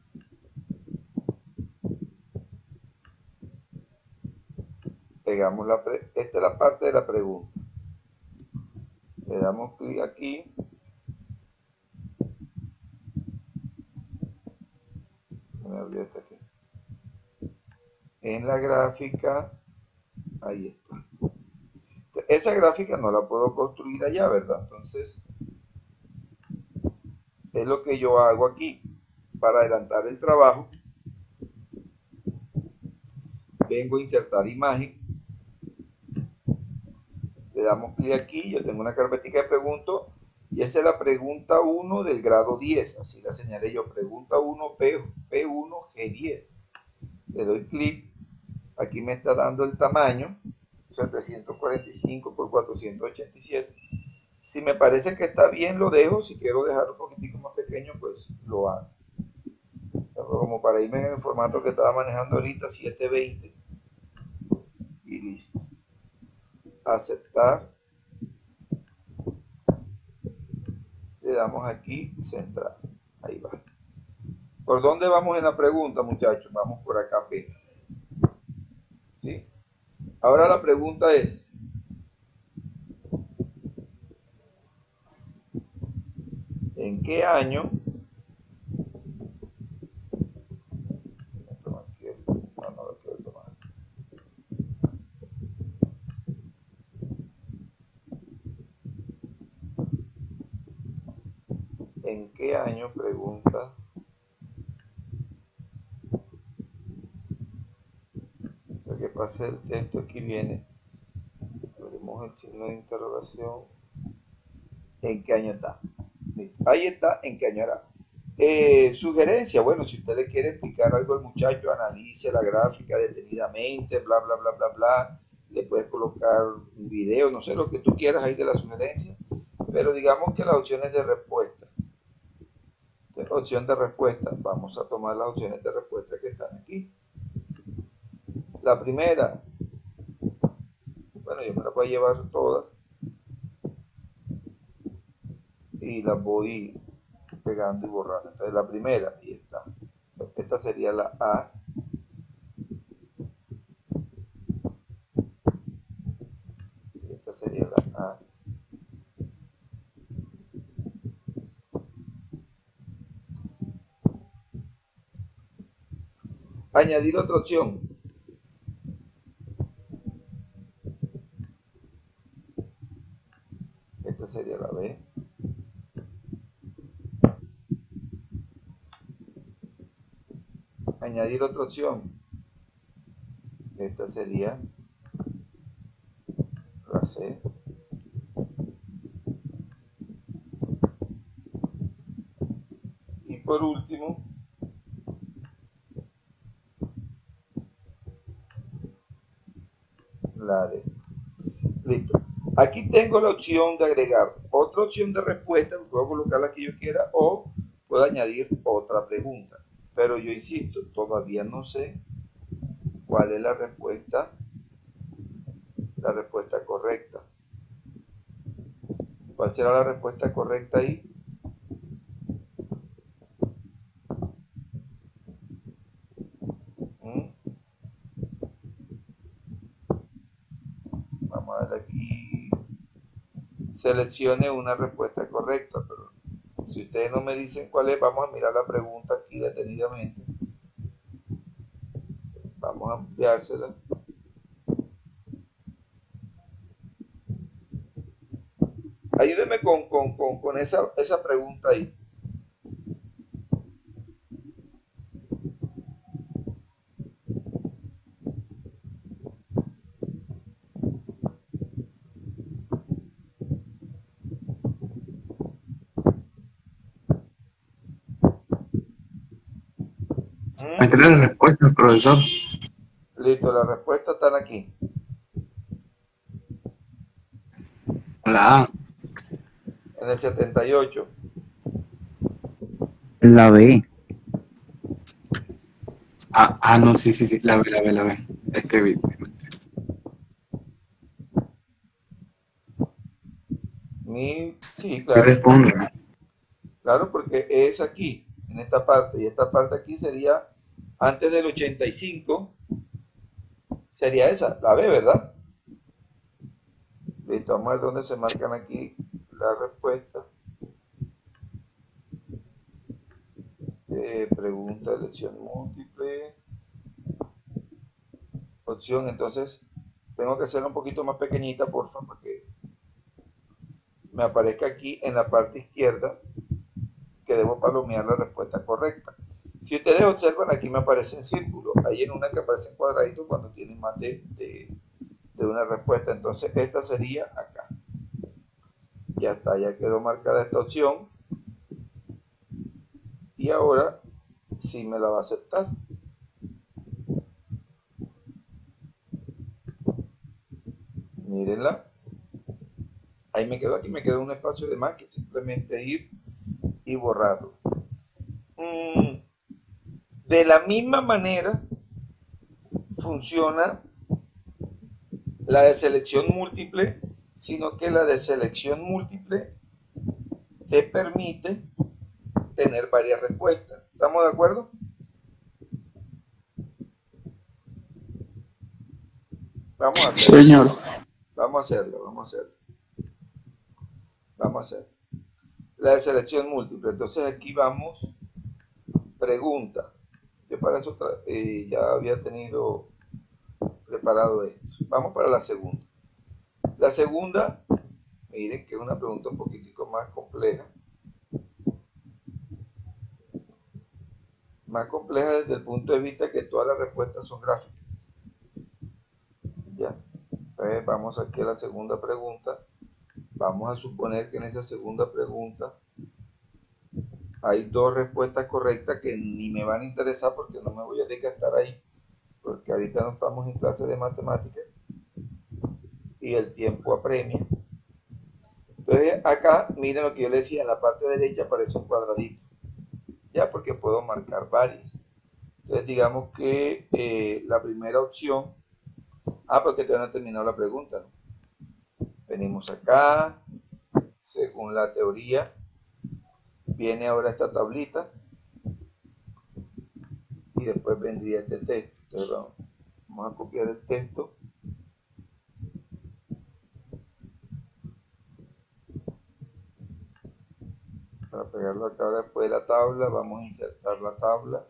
Speaker 1: Pegamos la pre esta es la parte de la pregunta. Le damos clic aquí. Me abrió esta aquí. En la gráfica, ahí está. Esa gráfica no la puedo construir allá, ¿verdad? Entonces, es lo que yo hago aquí. Para adelantar el trabajo, vengo a insertar imagen. Le damos clic aquí. Yo tengo una carpetica de preguntas. Y esa es la pregunta uno del grado diez. Así la señalé yo. Pregunta uno, P uno G diez. Le doy clic. Aquí me está dando el tamaño. setecientos cuarenta y cinco por cuatrocientos ochenta y siete. Si me parece que está bien, lo dejo. Si quiero dejarlo un poquitico más pequeño, pues lo hago. Como para irme en el formato que estaba manejando ahorita, setecientos veinte. Y listo. Aceptar. Le damos aquí, centrar. Ahí va. ¿Por dónde vamos en la pregunta, muchachos? Vamos por acá apenas. ¿Sí? Ahora la pregunta es, ¿en qué año? ¿En qué año? Pregunta. Lo que pasa el texto aquí viene. Abrimos el signo de interrogación. ¿En qué año está? Ahí está, ¿en qué año era? Eh, sugerencia, bueno, si usted le quiere explicar algo al muchacho, analice la gráfica detenidamente, bla, bla, bla, bla, bla. Le puedes colocar un video, no sé, lo que tú quieras ahí de la sugerencia. Pero digamos que las opciones de respuesta. Entonces, opción de respuesta, vamos a tomar las opciones de respuesta que están aquí. La primera, bueno, yo me la voy a llevar todas y las voy pegando y borrando. Entonces la primera, ahí está. Esta sería la A. Esta sería la A. Añadir otra opción. Esta sería la B. Añadir otra opción. Esta sería la C. Y por último, la D. Listo. Aquí tengo la opción de agregar otra opción de respuesta, puedo colocar la que yo quiera o puedo añadir otra pregunta. Pero yo insisto, todavía no sé cuál es la respuesta, la respuesta correcta. ¿Cuál será la respuesta correcta ahí? ¿Mm? Vamos a darle aquí. Seleccione una respuesta correcta, pero si ustedes no me dicen cuál es, vamos a mirar la pregunta aquí detenidamente. Vamos a enviársela. Ayúdeme con, con, con, con esa, esa pregunta ahí.
Speaker 3: Me trae la respuesta, profesor.
Speaker 1: Listo, las respuestas están aquí.
Speaker 3: La A.
Speaker 1: En el setenta y ocho.
Speaker 2: La B.
Speaker 3: Ah, ah, no, sí, sí, sí, la B, la B, la B. Es que vi.
Speaker 1: Mi, sí,
Speaker 3: ¿Qué
Speaker 1: claro.
Speaker 3: responde?
Speaker 1: Claro, porque es aquí, en esta parte, y esta parte aquí sería antes del ochenta y cinco, sería esa, la B, ¿verdad? Listo, vamos a ver dónde se marcan aquí las respuestas. Eh, pregunta de elección múltiple. Opción, entonces tengo que hacerla un poquito más pequeñita, por favor, para que me aparezca aquí en la parte izquierda que debo palomear la respuesta correcta. Si ustedes observan, aquí me aparece en círculo, hay en una que aparece en cuadradito cuando tienen más de, de, de una respuesta, entonces esta sería acá. Ya está, ya quedó marcada esta opción y ahora sí me la va a aceptar. Mírenla. Ahí me quedó, aquí me quedó un espacio de más que simplemente ir y borrarlo. Mm, de la misma manera funciona la de selección múltiple, sino que la de selección múltiple te permite tener varias respuestas. ¿Estamos de acuerdo? Vamos a hacerlo.
Speaker 4: Señor.
Speaker 1: Vamos a hacerlo, vamos a hacerlo. Vamos a hacerlo. La de selección múltiple. Entonces aquí vamos, pregunta. Yo para eso eh, ya había tenido preparado esto. Vamos para la segunda. La segunda, miren que es una pregunta un poquitico más compleja. Más compleja desde el punto de vista que todas las respuestas son gráficas. Ya. Entonces vamos aquí a la segunda pregunta. Vamos a suponer que en esa segunda pregunta hay dos respuestas correctas que ni me van a interesar porque no me voy a desgastar ahí, porque ahorita no estamos en clase de matemáticas y el tiempo apremia. Entonces acá, miren lo que yo les decía, en la parte derecha aparece un cuadradito, ya, porque puedo marcar varias. Entonces digamos que eh, la primera opción Ah, porque todavía no he terminado la pregunta, ¿no? Venimos acá, según la teoría, viene ahora esta tablita y después vendría este texto. Entonces vamos, vamos a copiar el texto. Para pegarlo acá después de la tabla, vamos a insertar la tabla.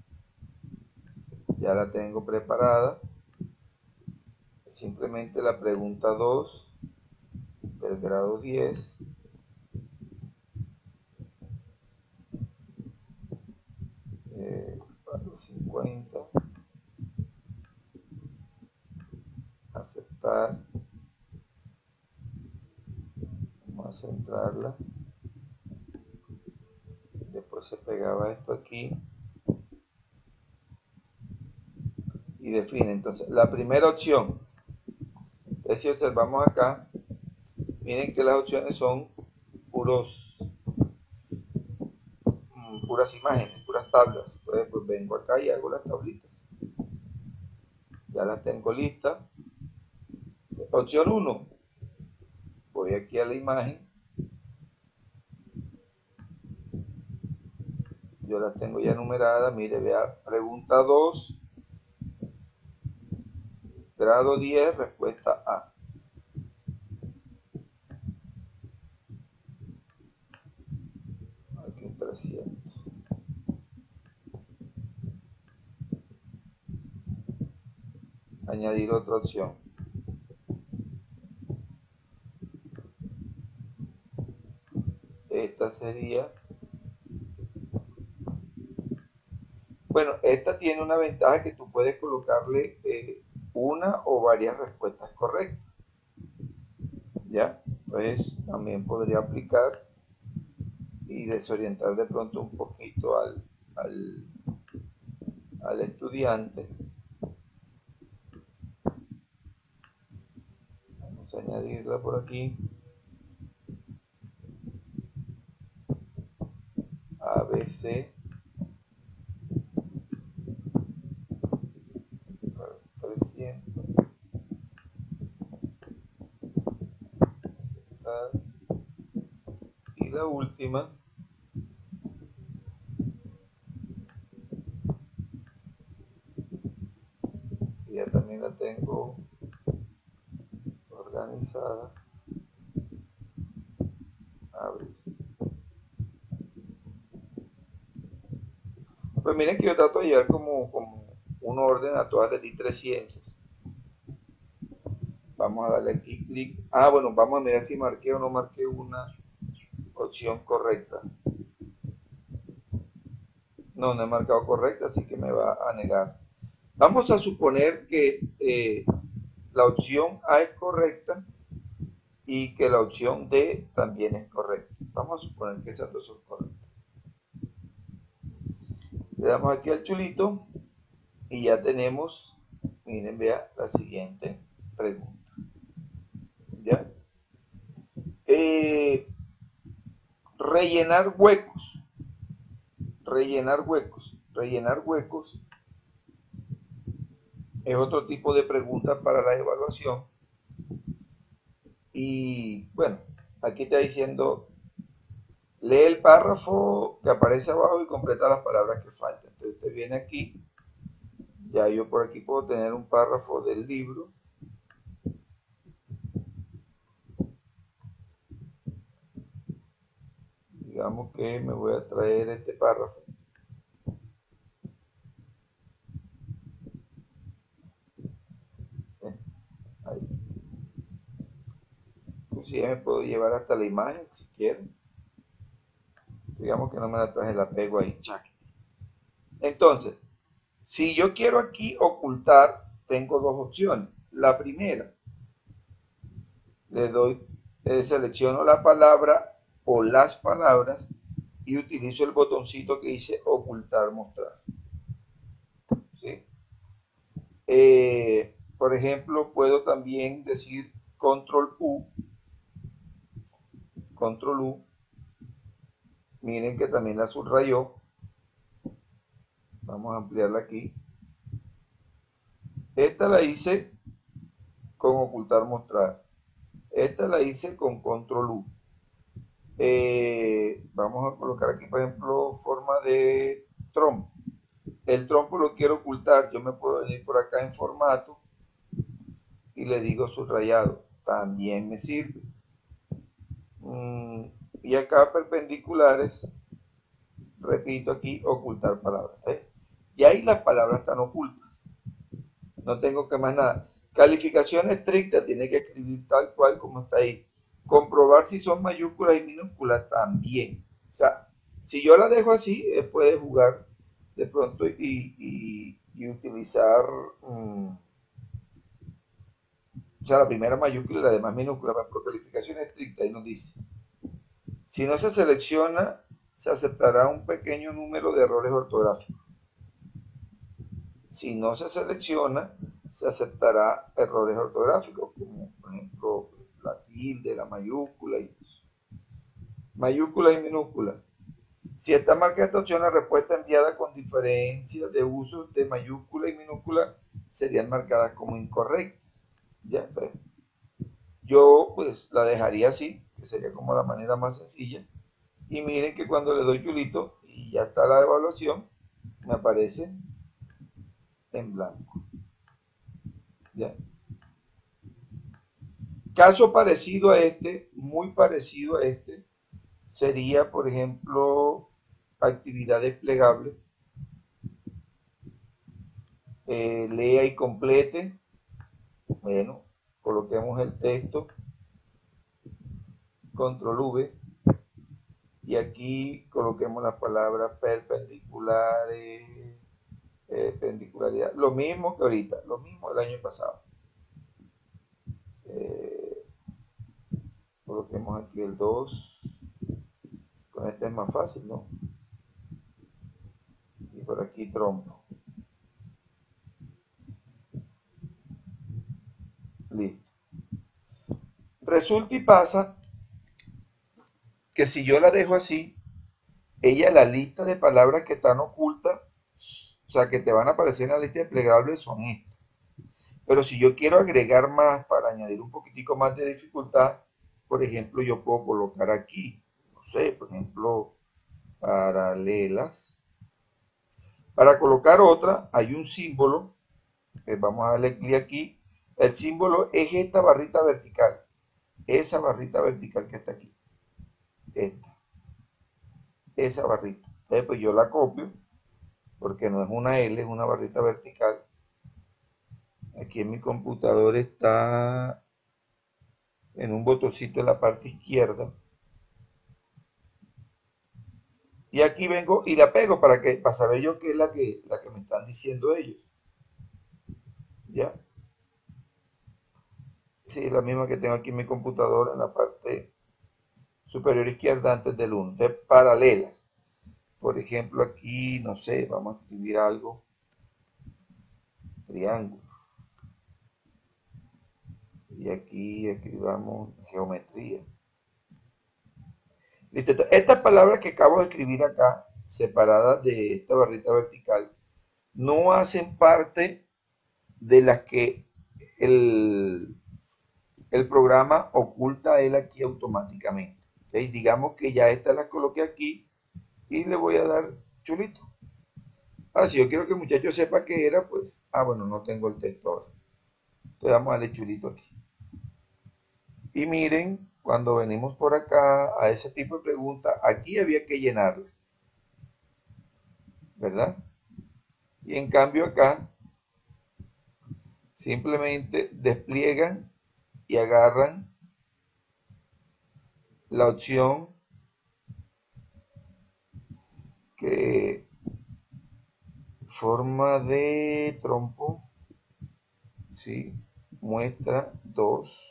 Speaker 1: Ya la tengo preparada. Simplemente la pregunta dos del grado diez. Eh, cincuenta. Aceptar. Vamos a centrarla. Después se pegaba esto aquí. Y define. Entonces, la primera opción. Es si observamos acá, miren que las opciones son puros, mm, puras imágenes, puras tablas. Entonces, pues vengo acá y hago las tablitas. Ya las tengo listas. Opción uno. Voy aquí a la imagen. Yo las tengo ya numeradas. Mire, vea, pregunta dos. Grado diez, respuesta A. Aquí un trescientos. Añadir otra opción. Esta sería... Bueno, esta tiene una ventaja que tú puedes colocarle eh, una o varias respuestas correctas. ¿Ya? Entonces también podría aplicar y desorientar de pronto un poquito al, al, al estudiante. Vamos a añadirla por aquí. A, B, C. trescientos. Aceptar. Y la última. Ya también la tengo organizada. Abre. Pues miren que yo trato de llevar como, como un orden a todas, les di trescientos. Vamos a darle aquí clic. Ah, bueno, vamos a mirar si marqué o no marqué una opción correcta. No, no he marcado correcta, así que me va a negar. Vamos a suponer que eh, la opción A es correcta y que la opción D también es correcta. Vamos a suponer que esas dos son correctas. Le damos aquí al chulito y ya tenemos, miren, vea la siguiente pregunta. ¿Ya? Eh, rellenar huecos. Rellenar huecos. Rellenar huecos es otro tipo de pregunta para la evaluación. Y bueno, aquí está diciendo, lee el párrafo que aparece abajo y completa las palabras que faltan. Entonces usted viene aquí, ya yo por aquí puedo tener un párrafo del libro. Digamos que me voy a traer este párrafo. Ahí. Inclusive me puedo llevar hasta la imagen si quieren. Digamos que no me la traje, la pego ahí. Entonces, si yo quiero aquí ocultar, tengo dos opciones. La primera, le doy, eh, selecciono la palabra o las palabras y utilizo el botoncito que dice ocultar, mostrar. ¿Sí? Eh, por ejemplo, puedo también decir control U. Control U. Miren que también la subrayó. Vamos a ampliarla aquí. Esta la hice con ocultar, mostrar. Esta la hice con control U. Eh, vamos a colocar aquí, por ejemplo, forma de trompo. El trompo lo quiero ocultar. Yo me puedo venir por acá en formato y le digo subrayado. También me sirve. Mm, y acá perpendiculares, repito aquí, ocultar palabras. ¿eh? Y ahí las palabras están ocultas. No tengo que más nada. Calificación estricta, tiene que escribir tal cual como está ahí. Comprobar si son mayúsculas y minúsculas también. O sea, si yo la dejo así, él puede jugar de pronto y, y, y utilizar, um, o sea, la primera mayúscula y la demás minúscula. Por calificación estricta, ahí nos dice. Si no se selecciona, se aceptará un pequeño número de errores ortográficos. Si no se selecciona, se aceptará errores ortográficos, como por ejemplo la tilde, la mayúscula y eso. Mayúsculas y minúsculas. Si está marcada esta opción, la respuesta enviada con diferencia de uso de mayúscula y minúscula serían marcadas como incorrectas. Ya, entonces, yo pues la dejaría así, que sería como la manera más sencilla. Y miren que cuando le doy chulito y ya está la evaluación, me aparece en blanco. ¿Ya? Caso parecido a este, muy parecido a este, sería, por ejemplo, actividad desplegable. Eh, lea y complete. Bueno, coloquemos el texto, control V, y aquí coloquemos las palabras perpendiculares, eh, perpendicularidad, lo mismo que ahorita, lo mismo del año pasado. Eh, coloquemos aquí el dos, con este es más fácil, ¿no? Y por aquí trompo. Listo. Resulta y pasa que si yo la dejo así, ella la lista de palabras que están ocultas, o sea, que te van a aparecer en la lista desplegable son estas. Pero si yo quiero agregar más para añadir un poquitico más de dificultad, por ejemplo, yo puedo colocar aquí, no sé, por ejemplo, paralelas. Para colocar otra, hay un símbolo, eh, vamos a darle clic aquí. El símbolo es esta barrita vertical, esa barrita vertical que está aquí, esta, esa barrita. Entonces, pues yo la copio, porque no es una L, es una barrita vertical. Aquí en mi computador está en un botoncito en la parte izquierda. Y aquí vengo y la pego para, que, para saber yo qué es la que, la que me están diciendo ellos. ¿Ya? Sí, la misma que tengo aquí en mi computadora en la parte superior izquierda antes del uno. Entonces, paralelas. Por ejemplo, aquí, no sé, vamos a escribir algo. Triángulo. Y aquí escribamos geometría. Listo. Estas palabras que acabo de escribir acá, separadas de esta barrita vertical, no hacen parte de las que el, el programa oculta a él aquí automáticamente. ¿Okay? Digamos que ya estas las coloqué aquí y le voy a dar chulito. Ahora, si yo quiero que el muchacho sepa qué era, pues, ah, bueno, no tengo el texto ahora. Entonces vamos a darle chulito aquí. Y miren, cuando venimos por acá a ese tipo de preguntas, aquí había que llenarla, ¿verdad? Y en cambio acá, simplemente despliegan y agarran la opción que forma de trompo, ¿sí? Muestra dos.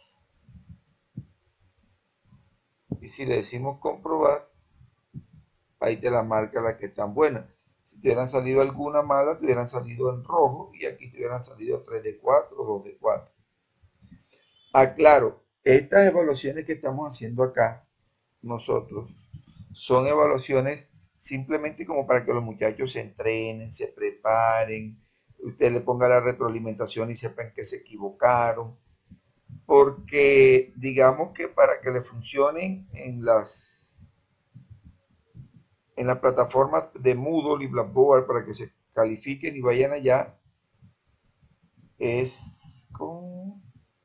Speaker 1: Y si le decimos comprobar, ahí te la marca la que están buenas. Si te hubieran salido alguna mala, te hubieran salido en rojo y aquí te hubieran salido tres de cuatro o dos de cuatro. Aclaro, estas evaluaciones que estamos haciendo acá, nosotros, son evaluaciones simplemente como para que los muchachos se entrenen, se preparen, usted le ponga la retroalimentación y sepan que se equivocaron. porque digamos que para que le funcionen en las en la plataforma de Moodle y Blackboard, para que se califiquen y vayan allá, es con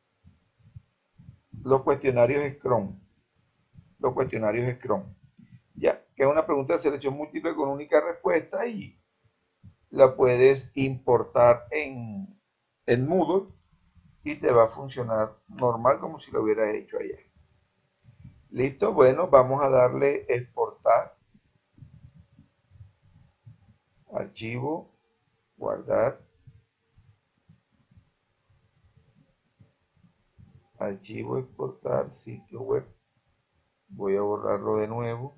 Speaker 1: los cuestionarios Scrum. Los cuestionarios Scrum. Ya, que es una pregunta de selección múltiple con única respuesta y la puedes importar en, en Moodle y te va a funcionar normal como si lo hubieras hecho allá. Listo, bueno, vamos a darle exportar, archivo, guardar, archivo, exportar, sitio web. Voy a borrarlo de nuevo.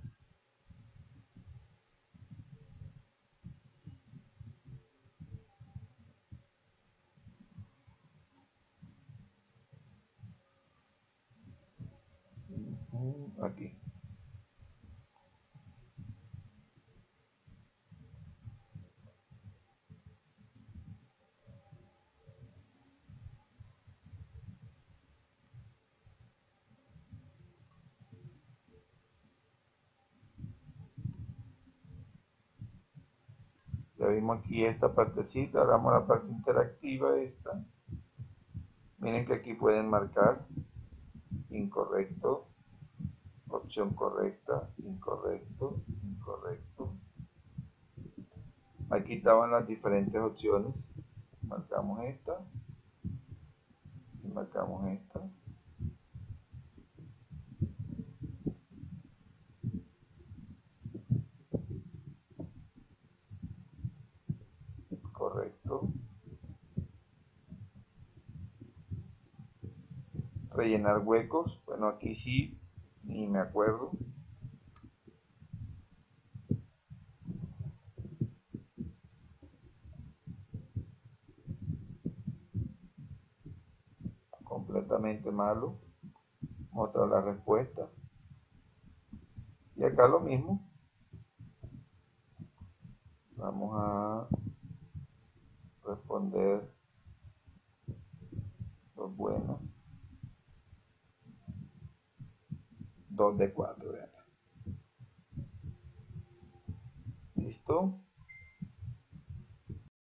Speaker 1: Aquí. Ya vimos aquí esta partecita, ahora vamos a la parte interactiva esta. Miren que aquí pueden marcar incorrecto, opción correcta, incorrecto, incorrecto. Aquí estaban las diferentes opciones. Marcamos esta y marcamos esta. Correcto. Rellenar huecos. Bueno, aquí sí, ni me acuerdo. Completamente malo. Mostrar la respuesta. Y acá lo mismo. Vamos a responder dos buenas. Dos de cuatro. Vean. Listo.